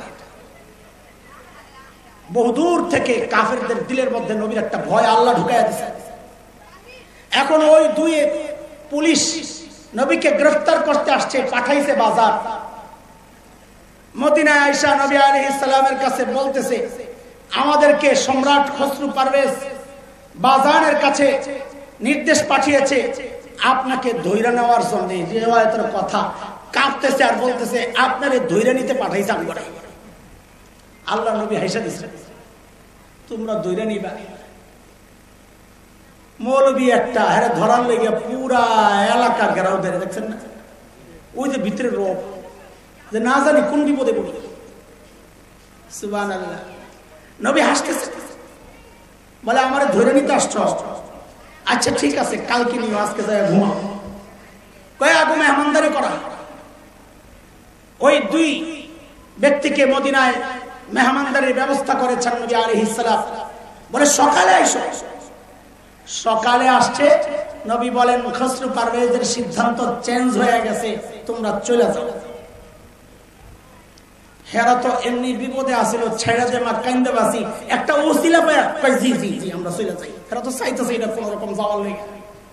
বহুদূর থেকে কাফেরদের দিলের মধ্যে নবীর একটা ভয় আল্লাহ ঢুকাইয়া দিয়েছে। এখন ওই দুই পুলিশ নবীকে গ্রেফতার করতে আসছে, পাঠাইছে বাজার। মদিনায় আয়েশা নবী আলাইহিস সালামের কাছে বলতেছে, আমাদেরকে সম্রাট খসরু পারভেজ বাজানের কাছে নির্দেশ পাঠিয়েছে আপনাকে ধৈর্য নেওয়ার জন্য। রিওয়ায়াতের কথা কাঁপতেছে আর বলতেছে আপনারে ধৈর্য নিতে পাঠাইছে আমি করে। আল্লাহ নবী হাইসা দিছে, তোমরা ধৈর্য নিবা? মৌলবী একটা হ্যাঁ ধরার লেগে পুরা এলাকা ঘেরাও ধরে, দেখছেন না? ওই যে ভিতরে রোগ, যে না জানি কোন বিপদে পড়ি। সুবহানাল্লাহ। নবী হাসতেছে, বলে আমার ধরে নিতে আসছ? আচ্ছা ঠিক আছে, কালকে নিও, আজকে যায় ঘুমাও। কয়ে আগে মেহমানদারি করা। ওই দুই ব্যক্তিকে মদিনায় মেহমানদারির ব্যবস্থা করেছেন নবী আলাইহিস সালাম। বলে সকালে আইসো। সকালে আসছে, নবী বলেন খসরু পারভেজের সিদ্ধান্ত চেঞ্জ হয়ে গেছে, তোমরা চলে যাও। হেরা তো এমনি বিপদে আসিল, ছেড়ে দে মা কাইন্দাবাসি একটা ওসিলা পায়, কই জি জি জি আমরা চলে যাই। হেরা তো চাইতেছে এটা কোন রকম যাওয়ার লেগে।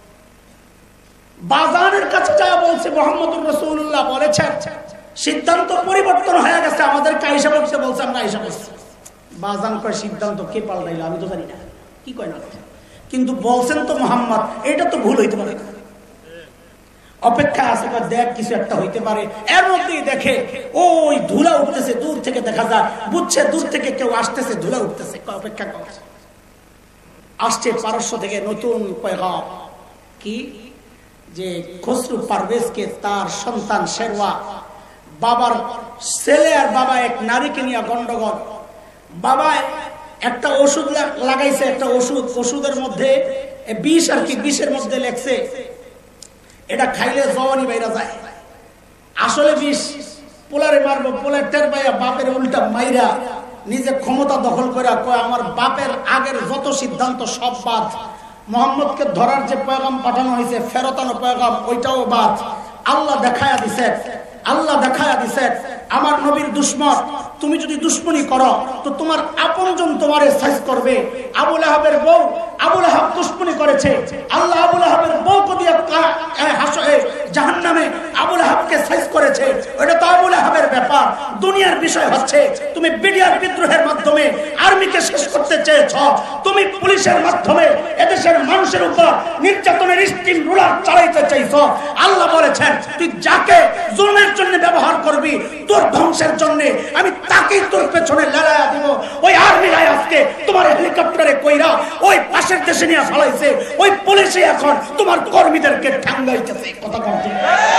বাজানের কাছে যা বলছে মুহাম্মদুর রাসূলুল্লাহ বলেছেন সিদ্ধান্ত পরিবর্তন হয়ে গেছে, আমাদের কাইসা বলছে বলছে আমরা আয়েশা বলছি। বাজান কয় সিদ্ধান্ত কে পাল্টাইলো আমি তো জানি না, কি কয় না, কিন্তু বলছেন তো মুহাম্মদ, এটা তো ভুল হইতে পারে না। অপেক্ষা আছে, দেখ কিছু একটা হইতে পারে। এর মধ্যেই দেখে ওই ধুলা উঠতেছে, দূর থেকে দেখা যায়, বুঝছে দূর থেকে কেউ আসতেছে, ধুলা উঠতেছে। অপেক্ষা করছে, আসছে পারস্য থেকে নতুন পয়গাম। কি? যে খসরু পারভেজকে তার সন্তান শেরওয়া, বাবার ছেলে আর বাবা এক নারীকে নিয়ে গন্ডগোল। বাবা একটা ওষুধ লাগাইছে, একটা ওষুধ, ওষুধের মধ্যে বিষ আর কি, বিষের মধ্যে লেখছে এটা খাইলে জওয়ানি বাইরা যায়। আসলে বিষ। পোলারে মারবো, পোলার টের পাইয়া বাপের উল্টা মাইরা নিজে ক্ষমতা দখল করে কয় আমার বাপের আগের যত সিদ্ধান্ত সব বাদ। মোহাম্মদকে ধরার যে পয়গাম পাঠানো হয়েছে ফেরতানো পয়গাম, ওইটাও বাদ। আল্লাহ দেখায়া দিছে, আল্লাহ দেখায়া দিছে আমার নবীর দুশমন। তুমি যদি দুশ্মনী করো তো তোমার আপনজন তোমারে সাইজ করবে। আবু লাহাবের বউ, আবু লাহাব দুশ্মনী করেছে, আল্লাহ আবু লাহাবের বউকে দিয়ে জাহান্নামে আবু লাহাবকে সাইজ করেছে। ওটা তো আবু লাহাবের ব্যাপার। দুনিয়ার বিষয় হচ্ছে তুমি বিডিআর বিদ্রোহের মাধ্যমে আর্মিকে শেষ করতে চেয়েছ, তুমি পুলিশের মাধ্যমে এদেশের মানুষের উপর নির্যাতনের স্টিম রুলার চালাইতে চাইছ। আল্লাহ বলেছেন তুই যাকে জুলমের জন্য ব্যবহার করবি তোর ধ্বংসের জন্য আমি তাকেই তোর পেছনে লড়াইয়া দিব। ওই আর্মিরাই আজকে তোমার হেলিকপ্টারে কইরা ওই পাশের দেশে নিয়ে ফেলাইছে, ওই পুলিশে এখন তোমার কর্মীদেরকে ঠাঙ্গাইতেছে। কথা বলতে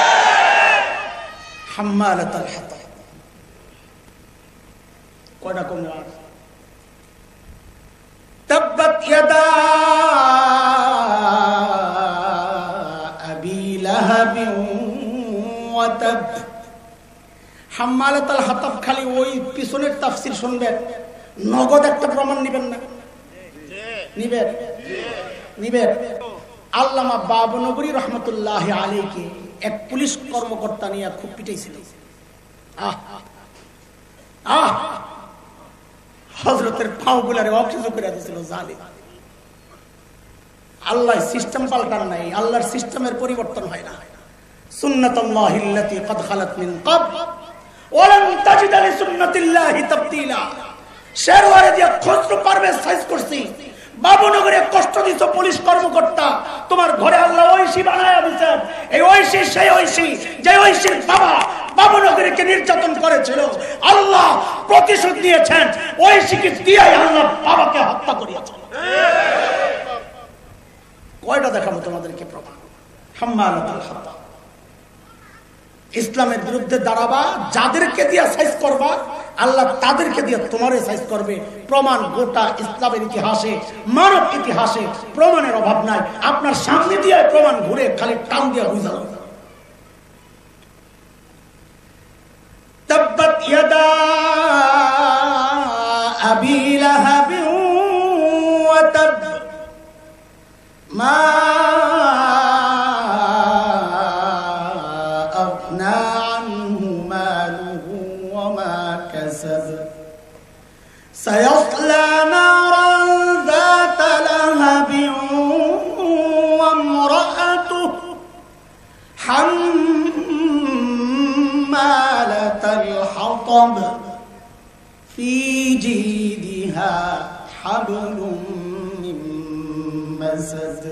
হাম্মালাতুল হাতাব কয়টা কম না? তাব্বাত ইয়াদা আবি লাহাব ওয়া তাব। হাম্মালাতুল হাতাব খালি ওই পিছনের তাফসীর শুনবেন, নগদ একটা প্রমাণ নিবেন না? নিবেন? নিবেন? আল্লামা বাবনগরী রহমতুল্লাহ আলাইহি এক পুলিশ কর্মকর্তা নিয়ে খুব পিটাইছিল। আহ আহ হযরতের পাওগুলারে অকেজ করে দিয়েছিল জালিম। আল্লাহ সিস্টেম পাল্টান নাই, আল্লাহর সিস্টেমের পরিবর্তন হয় না। সুন্নাতুল্লাহিল্লাতী ক্বাদ খালাত মিন ক্বাবল ওয়া লান তাজিদ লিসুন্নাতিল্লাহি তাবদীলা। শেরওয়ারে দিয়া খসরু পারভেজ সাইজ করছি, বাবুনগরে কষ্ট দিত পুলিশ কর্মকর্তা, তোমার ঘরে আল্লাহ ঐশী বানায়া দিয়েছেন। এই ঐশী সেই ঐশী যে ঐশীর বাবা বাবুনগরীকে নির্যাতন করেছিল, আল্লাহ প্রতিশোধ নিয়েছেন। ঐশীকে দিয়েই আল্লাহ বাবাকে হত্যা করিয়েছেন। কয়টা দেখাবো তোমাদেরকে প্রমাণ? হাম্মালাতুল হাতাব। ইসলামের বিরুদ্ধে দাঁড়াবা, যাদেরকে দিয়া সাইজ করবা আল্লাহ তাদেরকে দিয়ে তোমার সাইজ করবে। প্রমাণ গোটা ইসলামের ইতিহাসে, মানব ইতিহাসে প্রমাণের অভাব নাই। আপনার সামনে দিয়ে প্রমাণ ঘুরে খালি টান দিয়ে বুঝালো। তাব্বাত ইয়াদা আবি লাহাব ওয়া তাব মা আগনা আনহু মালুহু ওয়া মা কাসাব সায়াসলা নারান যাতা লাহাব ওয়া ইমরাআতুহু হাম্মালাতাল হাতাব ফি জিদিহা হাবলুম মিন মাসাদ।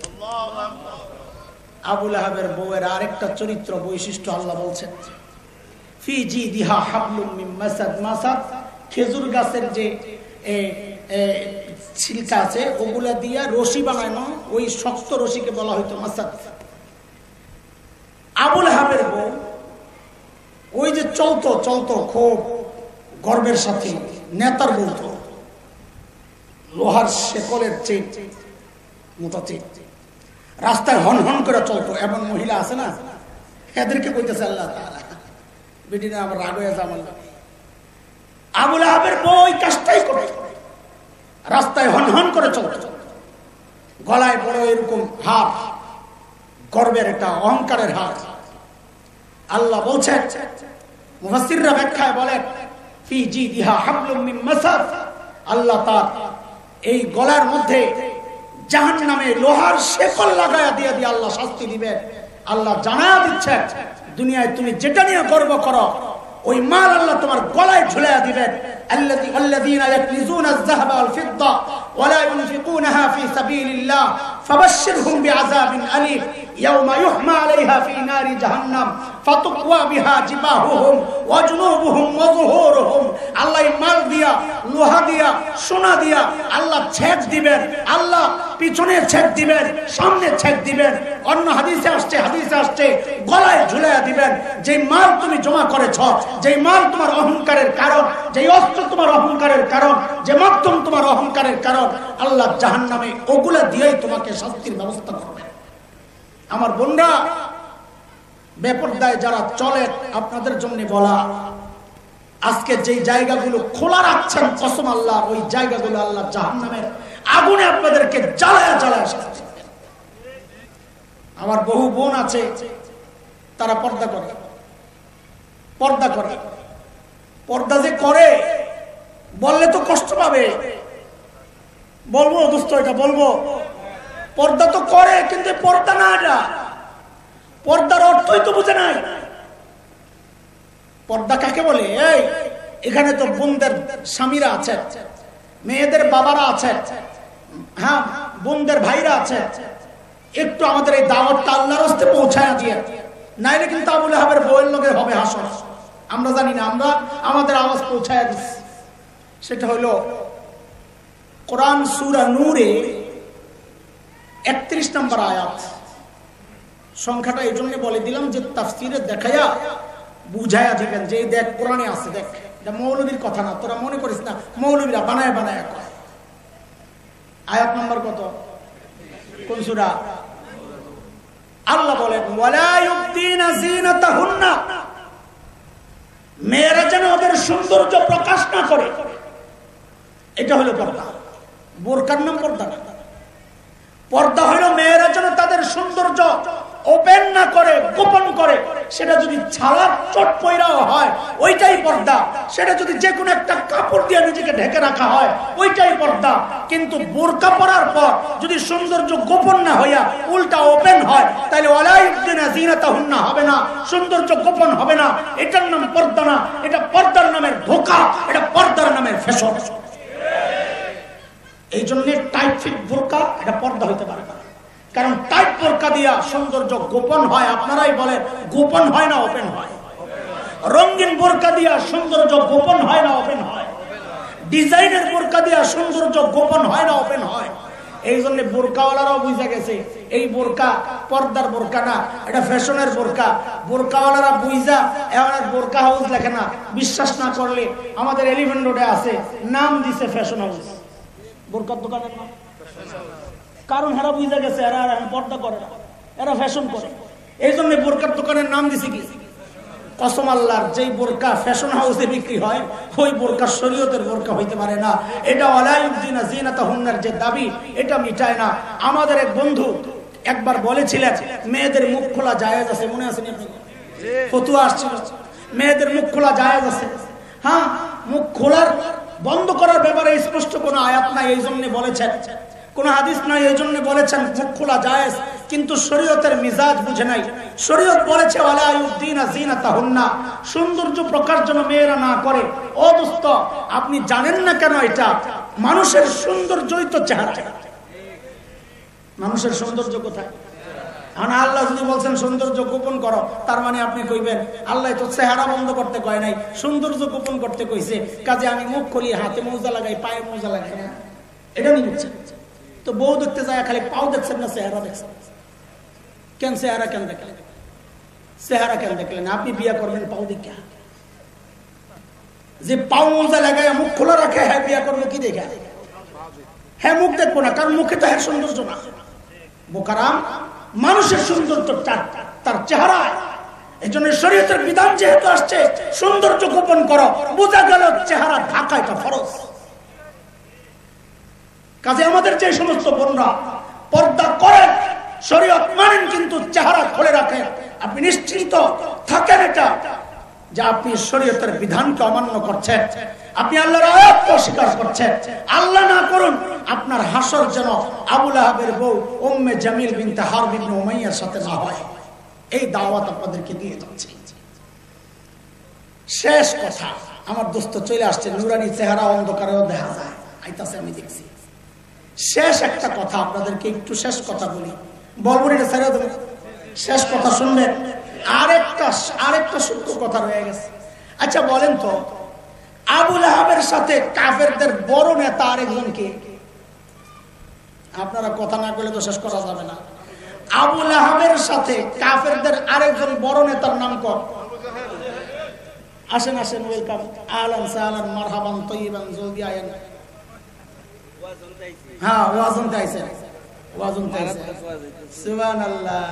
আবু লাহাবের বউয়ের আরেকটা চরিত্র বৈশিষ্ট্য আল্লাহ বলছেন, ফি জিদিহা হাবলুম মিন মাসাদ। মাসাদ খেজুর গাছের যে ছিলকা আছে ওগুলা দিয়া রশি বানায় না, ওই শক্ত রশিকে বলা হইতো মাসাদ। আবু লাহাবের বউ ওই যে চলতো চলতো খুব গর্বের সাথে, নেতার বলতো, লোহার শেকলের চেন মোটা চেন, রাস্তায় হন হন করে চলতো। এমন মহিলা আছে না, এদেরকে বলতেছে আল্লাহ তাআলা বেটিনা আমার রাগ হয়ে যাবে। আবু লাহাবের বউ ওই কাজটাই করে, রাস্তায় হন হন করে চলতো, গলায় বড় এরকম হার, গর্বের একটা অহংকারের হার। আল্লাহ বলছেন, মুফাসসিররা ব্যাখ্যায় বলেন ফি জিদিহা হাবলুম মিন মাসাদ। আল্লাহ তার এই গলার মধ্যে জাহান্নামে লোহার শেকল লাগায়া দিয়ে দিয়ে আল্লাহ শাস্তি দিবেন। আল্লাহ জানায়া দিচ্ছেন, দুনিয়ায় তুমি যেটা নিয়ে গর্ব করো ওই মাল আল্লাহ তোমার গলায় ঝুলাইয়া দিবেন। আল্লাযী আল্লাযীনা ইয়াকনিজুনা আয-যাহাবা ওয়াল ফিদ্দা ওয়া লা ইউনফিকুনাহা ফি সাবিলিল্লাহ ফাবাশশিরহুম বিআযাবিন আলীম ইয়াওমা ইউহমা আলাইহা ফি নারি জাহান্নাম ফাতুকওয়া বিহা জিবাহুহুম ওয়া জুনুবুহুম ওয়া যুহুরুহুম। আল্লাহ মাল দিয়া, লোহা দিয়া, সোনা দিয়া আল্লাহ ছেদ দিবেন। আল্লাহ পিছনে ছেদ দিবেন, সামনে ছেদ দিবেন। অন্য হাদিসে আসছে হাদিসে আসছে গলায় ঝুলাইয়া দিবেন। যে মাল তুমি জমা করেছ, যে মাল তোমার অহংকারের কারণ, যে অস্ত্র তোমার অহংকারের কারণ, যে মাধ্যম তোমার অহংকারের কারণ, আল্লাহ জাহান্নামে ওগুলা দিয়েই তোমাকে শাস্তির ব্যবস্থা করবে। আমার বোনরা, বেপরদায় যারা চলে আপনাদের জন্য বলা, আজকে যে জায়গাগুলো খোলা রাখছেন কসম আল্লাহ, ওই জায়গাগুলো আল্লাহ জাহান্নামের আগুনে আপনাদেরকে জ্বালায়া জ্বালায়া শাস্তি দেবেন। আমার বহু বোন আছে, তারা পর্দা করে, পর্দা করে, পর্দা যে করে বললে তো কষ্ট পাবে। বলবো দোস্ত, এটা বলবো, পর্দা তো করে কিন্তু পর্দা না, এটা পর্দার অর্থই তো বুঝে নাই। পর্দা কাকে বলে? এই এখানে তো বোনদের স্বামীরা আছে, মেয়েদের বাবারা আছে, হ্যাঁ বোনদের ভাইরা আছে, একটু আমাদের এই দাওয়াতটা আল্লাহর রাস্তায় পৌঁছায় দিয়ে, নাইলে কিন্তু আবু লাহাবের বউয়ের লগে হবে হাসর। আমরা জানি না, আমরা আমাদের আওয়াজ পৌঁছায় দিচ্ছি। সেটা হলো কোরআন সূরা নূরে একত্রিশ নম্বর আয়াত। সংখ্যাটা এই জন্য বলে দিলাম যে তাফসিরে দেখাইয়া বুঝাইয়া দিবেন যে দেখ কোরআনে আছে, দেখ এটা মৌলবীর কথা না, তোরা মনে করিস না মৌলবীরা বানায় বানায় কয়। আয়াত নম্বর কত? কোন সূরা? আল্লাহ বলেন ওয়ালা ইউবদিনা যিনাতাহুন্না, মেয়েরা যেন ওদের সৌন্দর্য প্রকাশ না করে। এটা হলো পর্দা। বোরকার নাম পর্দা না। পর্দা হলো মেয়েরা যেন তাদের সৌন্দর্য ওপেন না করে, গোপন করে। সেটা যদি ছালার চট পয়রাও হয় ওইটাই পর্দা। সেটা যদি যে কোনো একটা কাপড় দিয়ে নিজেকে ঢেকে রাখা হয় ওইটাই পর্দা। কিন্তু বোরকা পরার পর যদি সৌন্দর্য গোপন না হইয়া উল্টা ওপেন হয় তাহলে ওয়ালা ইউবদিনা যিনাতাহুন্না হবে না, সৌন্দর্য গোপন হবে না। এটার নাম পর্দা না, এটা পর্দার নামের ধোঁকা, এটা পর্দার নামের ফ্যাশন। এই জন্য টাইট ফিট বোরকা এটা পর্দা হইতে পারে না, কারণ টাইট বোরকা দিয়া সৌন্দর্য গোপন হয়। আপনারাই বলেন গোপন হয় না ওপেন হয়? রঙিন বোরকা দিয়া সৌন্দর্য গোপন হয় না ওপেন হয়? ডিজাইনের বোরকা দিয়া সৌন্দর্য গোপন হয় না ওপেন হয়? এই জন্য বোরকাওয়ালারাও বুঝা গেছে এই বোরকা পর্দার বোরকা না, এটা ফ্যাশনের বোরকা। বোরকাওয়ালারা বুঝা এমন বোরকা হাউস লেখে না। বিশ্বাস না করলে আমাদের এলিভেন্ট রোডে আছে, নাম দিছে ফ্যাশন হাউস, বোরকার দোকানের নাম। কারণ এরা বুঝা গেছে এরা পর্দা করে না, এরা ফ্যাশন করে। এই জন্য বোরকার দোকানের নাম দিছে কি? কসম আল্লাহর, যেই বোরকা ফ্যাশন হাউসে বিক্রি হয় ওই বোরকা শরীয়তের বোরকা হইতে পারে না। এটা ওয়ালাইউদ্দিনা জিনাতাহুন্নার যে দাবি, এটা মিটায় না। আমাদের এক বন্ধু একবার বলেছিলেন মেয়েদের মুখ খোলা জায়েজ আছে, মনে আছে নি? ফতুয়া আসছিল মেয়েদের মুখ খোলা জায়েজ আছে। হ্যাঁ, মুখ খোলার বন্ধ করার ব্যাপারে স্পষ্ট কোনো আয়াত নাই, এই জন্য বলেছেন। কোন হাদিস নাই, এই জন্য বলেছেন মুখ খোলা জায়েজ। কিন্তু শরীয়তের মিজাজ বুঝে নাই। শরীয়ত বলেছে ওয়ালাইউদ্দিনা জিনাতাহুন্না, সৌন্দর্য প্রকাশ যেন মেয়েরা না করে। ও দোস্ত, আপনি জানেন না কেন এটা? মানুষের সৌন্দর্যই তো চেহারা। মানুষের সৌন্দর্য কোথায়? এখন আল্লাহ যদি বলছেন সৌন্দর্য গোপন করো, তার মানে আপনি কইবেন আল্লাহ তো চেহারা বন্ধ করতে কয় নাই, সৌন্দর্য গোপন করতে কইছে। কাজে আমি মুখ খুলি, হাতে মোজা লাগাই, পায়ে মোজা লাগাই না, এটা নিয়ে বুঝছেন? তো বউ দেখতে যায় খালি পাও দেখছেন না চেহারা দেখছেন? কেন চেহারা কেন দেখলেন? চেহারা কেন দেখলেন? আপনি বিয়ে করবেন পাও দেখে? যে পাও মোজা লাগাই মুখ খোলা রাখে, হ্যাঁ বিয়ে করবো কি দেখে? হ্যাঁ মুখ দেখবো না, কারণ মুখে তো হ্যাঁ সৌন্দর্য না। বোকারাম, মানুষের সৌন্দর্য তার চেহারায়। এই জন্য শরীয়তের বিধান যেহেতু আসছে সৌন্দর্য গোপন করো, বোঝা গেল চেহারা ঢাকা এটা ফরজ। কাজে আমাদের যে সমস্ত বোনরা পর্দা করেন, শরীয়ত মানেন, কিন্তু চেহারা খুলে রাখেন, আপনি নিশ্চিন্ত থাকেন এটা যে আপনি শরীয়তের বিধানকে অমান্য করছেন, আপনি আল্লাহর আয়াতকে অস্বীকার করছেন। আল্লাহ না করুন আপনার হাসর যেন আবু লাহাবের বউ উম্মে জামিল বিনতে হারব ইবনে উমাইয়ার সাথে না হয়। এই দাওয়াত আপনাদেরকে দিয়ে যাচ্ছে। শেষ কথা, আমার দোস্ত চলে আসছে, নুরানি চেহারা অন্ধকারেও দেখা যায়, আইতাছে আমি দেখছি। শেষ একটা কথা আপনাদেরকে একটু শেষ কথা বলি, বলবো এটা ছেড়ে দেবো, শেষ কথা শুনবেন। আরেকটা আরেকটা সূক্ষ্ম কথা রয়ে গেছে। আচ্ছা বলেন তো, আবু লাহাবের সাথে কাফেরদের বড় নেতা আরেকজন কে? আপনারা কথা না বলে তো শেষ করা যাবে না। আবু লাহাবের সাথে কাফেরদের আরেকজন বড় নেতার নাম কর। আসেন আসেন, ওয়েলকাম, আহলান সাহলান, মারহাবান, তয়্যিবান, জলদি আয়েন। হ্যাঁ, ওয়াজন তাইছে, ওয়াজন তাইছে, সুবহানাল্লাহ।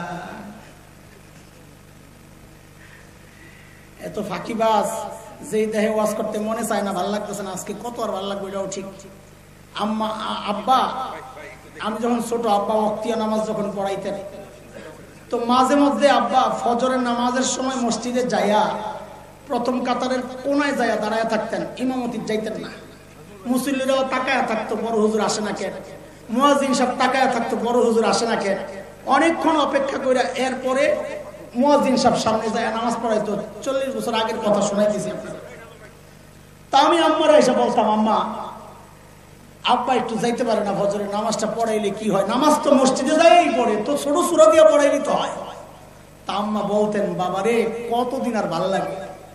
এত ফাঁকিবাজ, যেই দেহে ওয়াজ করতে মনে চায় না, ভালো লাগতেছে না, আজকে কত আর ভালো লাগবে এটাও ঠিক। আম্মা আব্বা, আমি যখন ছোট, আব্বা ওয়াক্তিয়া নামাজ যখন পড়াইতেন, তো মাঝে মধ্যে আব্বা ফজরের নামাজের সময় মসজিদে যাইয়া প্রথম কাতারের কোনায় যাইয়া দাঁড়ায় থাকতেন, ইমামতি যাইতেন না। মুসল্লিরাও তাকায়া থাকতো, বড় হুজুর আসে না কেন? মুয়াজ্জিন সাহেব তাকায়া থাকতো, বড় হুজুর আসে না কেন? অনেকক্ষণ অপেক্ষা করে এরপরে মুয়াজ্জিন সাহেব সামনে যায় নামাজ পড়াইতো। চল্লিশ বছর আগের কথা শোনাইতেছি আপনাদের। তা আমি আম্মারা এসে বলতাম, আম্মা আব্বা একটু যাইতে পারে না, ফজরের নামাজটা পড়াইলে কি হয়? নামাজ তো মসজিদে যাই পড়ে, তো ছোট সূরা দিয়ে পড়াইলে তো হয়। তা আম্মা বলতেন, বাবারে কতদিন আর ভালো লাগে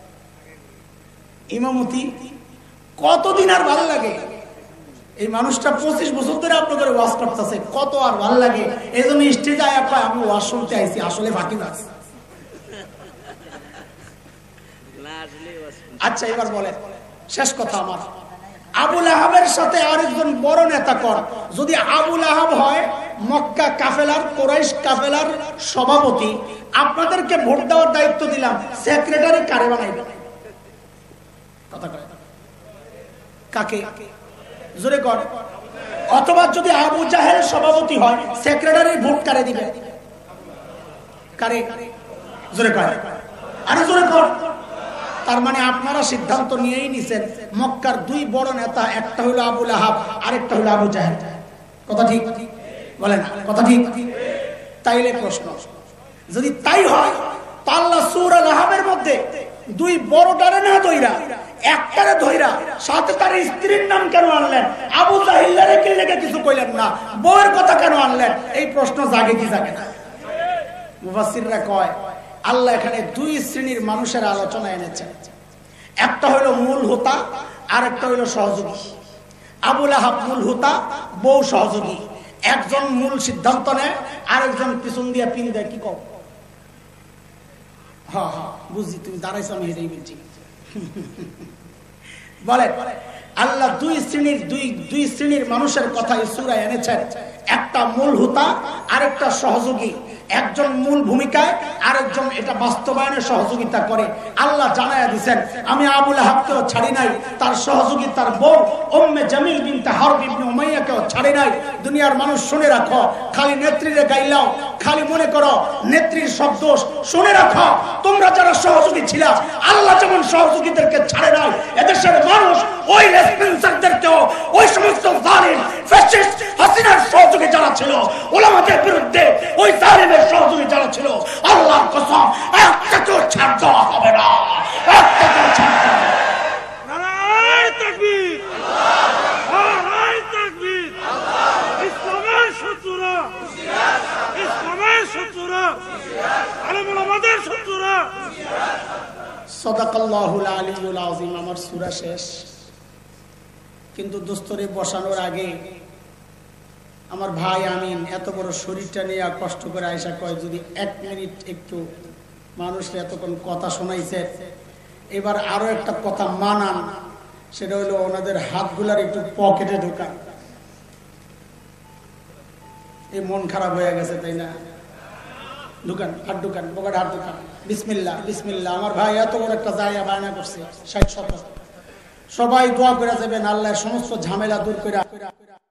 ইমামতি, কতদিন আর ভালো লাগে? এই মানুষটা পঁচিশ বছর ধরে আপনাদের ওয়াজ করতেছে, কত আর ভালো লাগে? এই জন্য স্টেজে আয়া পায় আমি ওয়াজ শুনতে আইছি, আসলে বাকি না। আচ্ছা এবার বলেন, শেষ কথা আমার, আবু লাহাবের সাথে আরেকজন বড় নেতা কর। যদি আবু লাহাব হয় মক্কা কাফেলার, কুরাইশ কাফেলার সভাপতি, আপনাদেরকে ভোট দেওয়ার দায়িত্ব দিলাম, সেক্রেটারি কারে বানাইবেন? কথা কয় কাকে? জোরে কর। অথবা যদি আবু জাহেল সভাপতি হয়, সেক্রেটারি ভোট কারে দিবে? কারে? জোরে কর, আরে জোরে কর। তার মানে আপনারা সিদ্ধান্ত নিয়েই নিছেন, মক্কার দুই বড় নেতা, একটা হলো আবু লাহাব, আরেকটা হলো আবু জাহেল। কথা ঠিক বলেন? কথা ঠিক? তাইলে প্রশ্ন, যদি তাই হয়, আল্লাহ সূরা লাহাবের মধ্যে দুই বড়টারে না ধইরা একটারে ধইরা সাথে তার স্ত্রীর নাম কেন আনলেন? আবু জাহিল্লারে কি লেগে কিছু কইলেন না? বউয়ের কথা কেন আনলেন? এই প্রশ্ন জাগে কি জাগে না? মুফাসসিররা কয়, আল্লাহ এখানে দুই শ্রেণীর মানুষের আলোচনা এনেছেন। একটা হলো মূল হোতা, আর একটা হলো সহযোগী। আবু লাহাব মূল হোতা, বউ সহযোগী। একজন মূল সিদ্ধান্ত নেয়, আরেকজন পিছন দিয়ে পিন দেয়। কি কও? হ্যাঁ হ্যাঁ বুঝছি, তুমি দাঁড়াইছো, আমি এটাই বলছি। বলে আল্লাহ দুই শ্রেণীর দুই দুই শ্রেণীর মানুষের কথা এই সূরায় এনেছেন। একটা মূল হুতা, আরেকটা সহযোগী। একজন মূল ভূমিকায়, আরেকজন এটা বাস্তবায়নে সহযোগিতা করে। আল্লাহ জানায়া দিবেন, আমি আবু লাহাবকেও ছাড়ি নাই, তার সহযোগী তার বউ উম্মে জামিল বিনতে হারব ইবনে উমাইয়াকেও ছাড়ি নাই। দুনিয়ার মানুষ শুনে রাখো, খালি নেত্রীরে গাইলাও, খালি মনে করো নেত্রীর সব দোষ। শুনে রাখো, তোমরা যারা সহযোগী ছিলা, আল্লাহ যেমন সহযোগীদেরকে ছাড়ে নাই, এদেশের মানুষ ওই রেসপন্সারদেরকেও, ওই সমস্ত জালিম ফ্যাসিস্ট হাসিনার সহযোগী যারা ছিল, উলামাদের বিরুদ্ধে ওই জালিমের সহযোগী যারা ছিল, আল্লাহর কসম একটাকেও ছাড় দেওয়া হবে না, একটাকেও ছাড় দেওয়া হবে না। নারায়ে তাকবীর, নারায়ে তাকবীর। ইসলামের শত্রুরা, ইসলামের শত্রুরা, আলেম ওলামাদের শত্রুরা। সাদাকাল্লাহুল আলিয়্যুল আযীম। আমার সূরা শেষ, কিন্তু দোস্তরে বসানোর আগে আমার ভাই আমিন এত বড় শরীরটা নিয়ে কষ্ট করে আয়সা কয়, যদি এক মিনিট একটু মানুষকে এতক্ষণ কথা শোনাইছে, এবার আরো একটা কথা মানান, সেটা হলো ওনাদের হাতগুলার একটু পকেটে ঢোকান। এই মন খারাপ হয়ে গেছে, তাই না? ঢুকান, হাত ঢুকান, পকেটে হাত ঢুকান। বিসমিল্লাহ বিসমিল্লাহ। আমার ভাই এত বড় একটা জায়গা বায়না করছে, ষাট শত। সবাই দোয়া করে যাবেন, আল্লাহ সমস্ত ঝামেলা দূর করে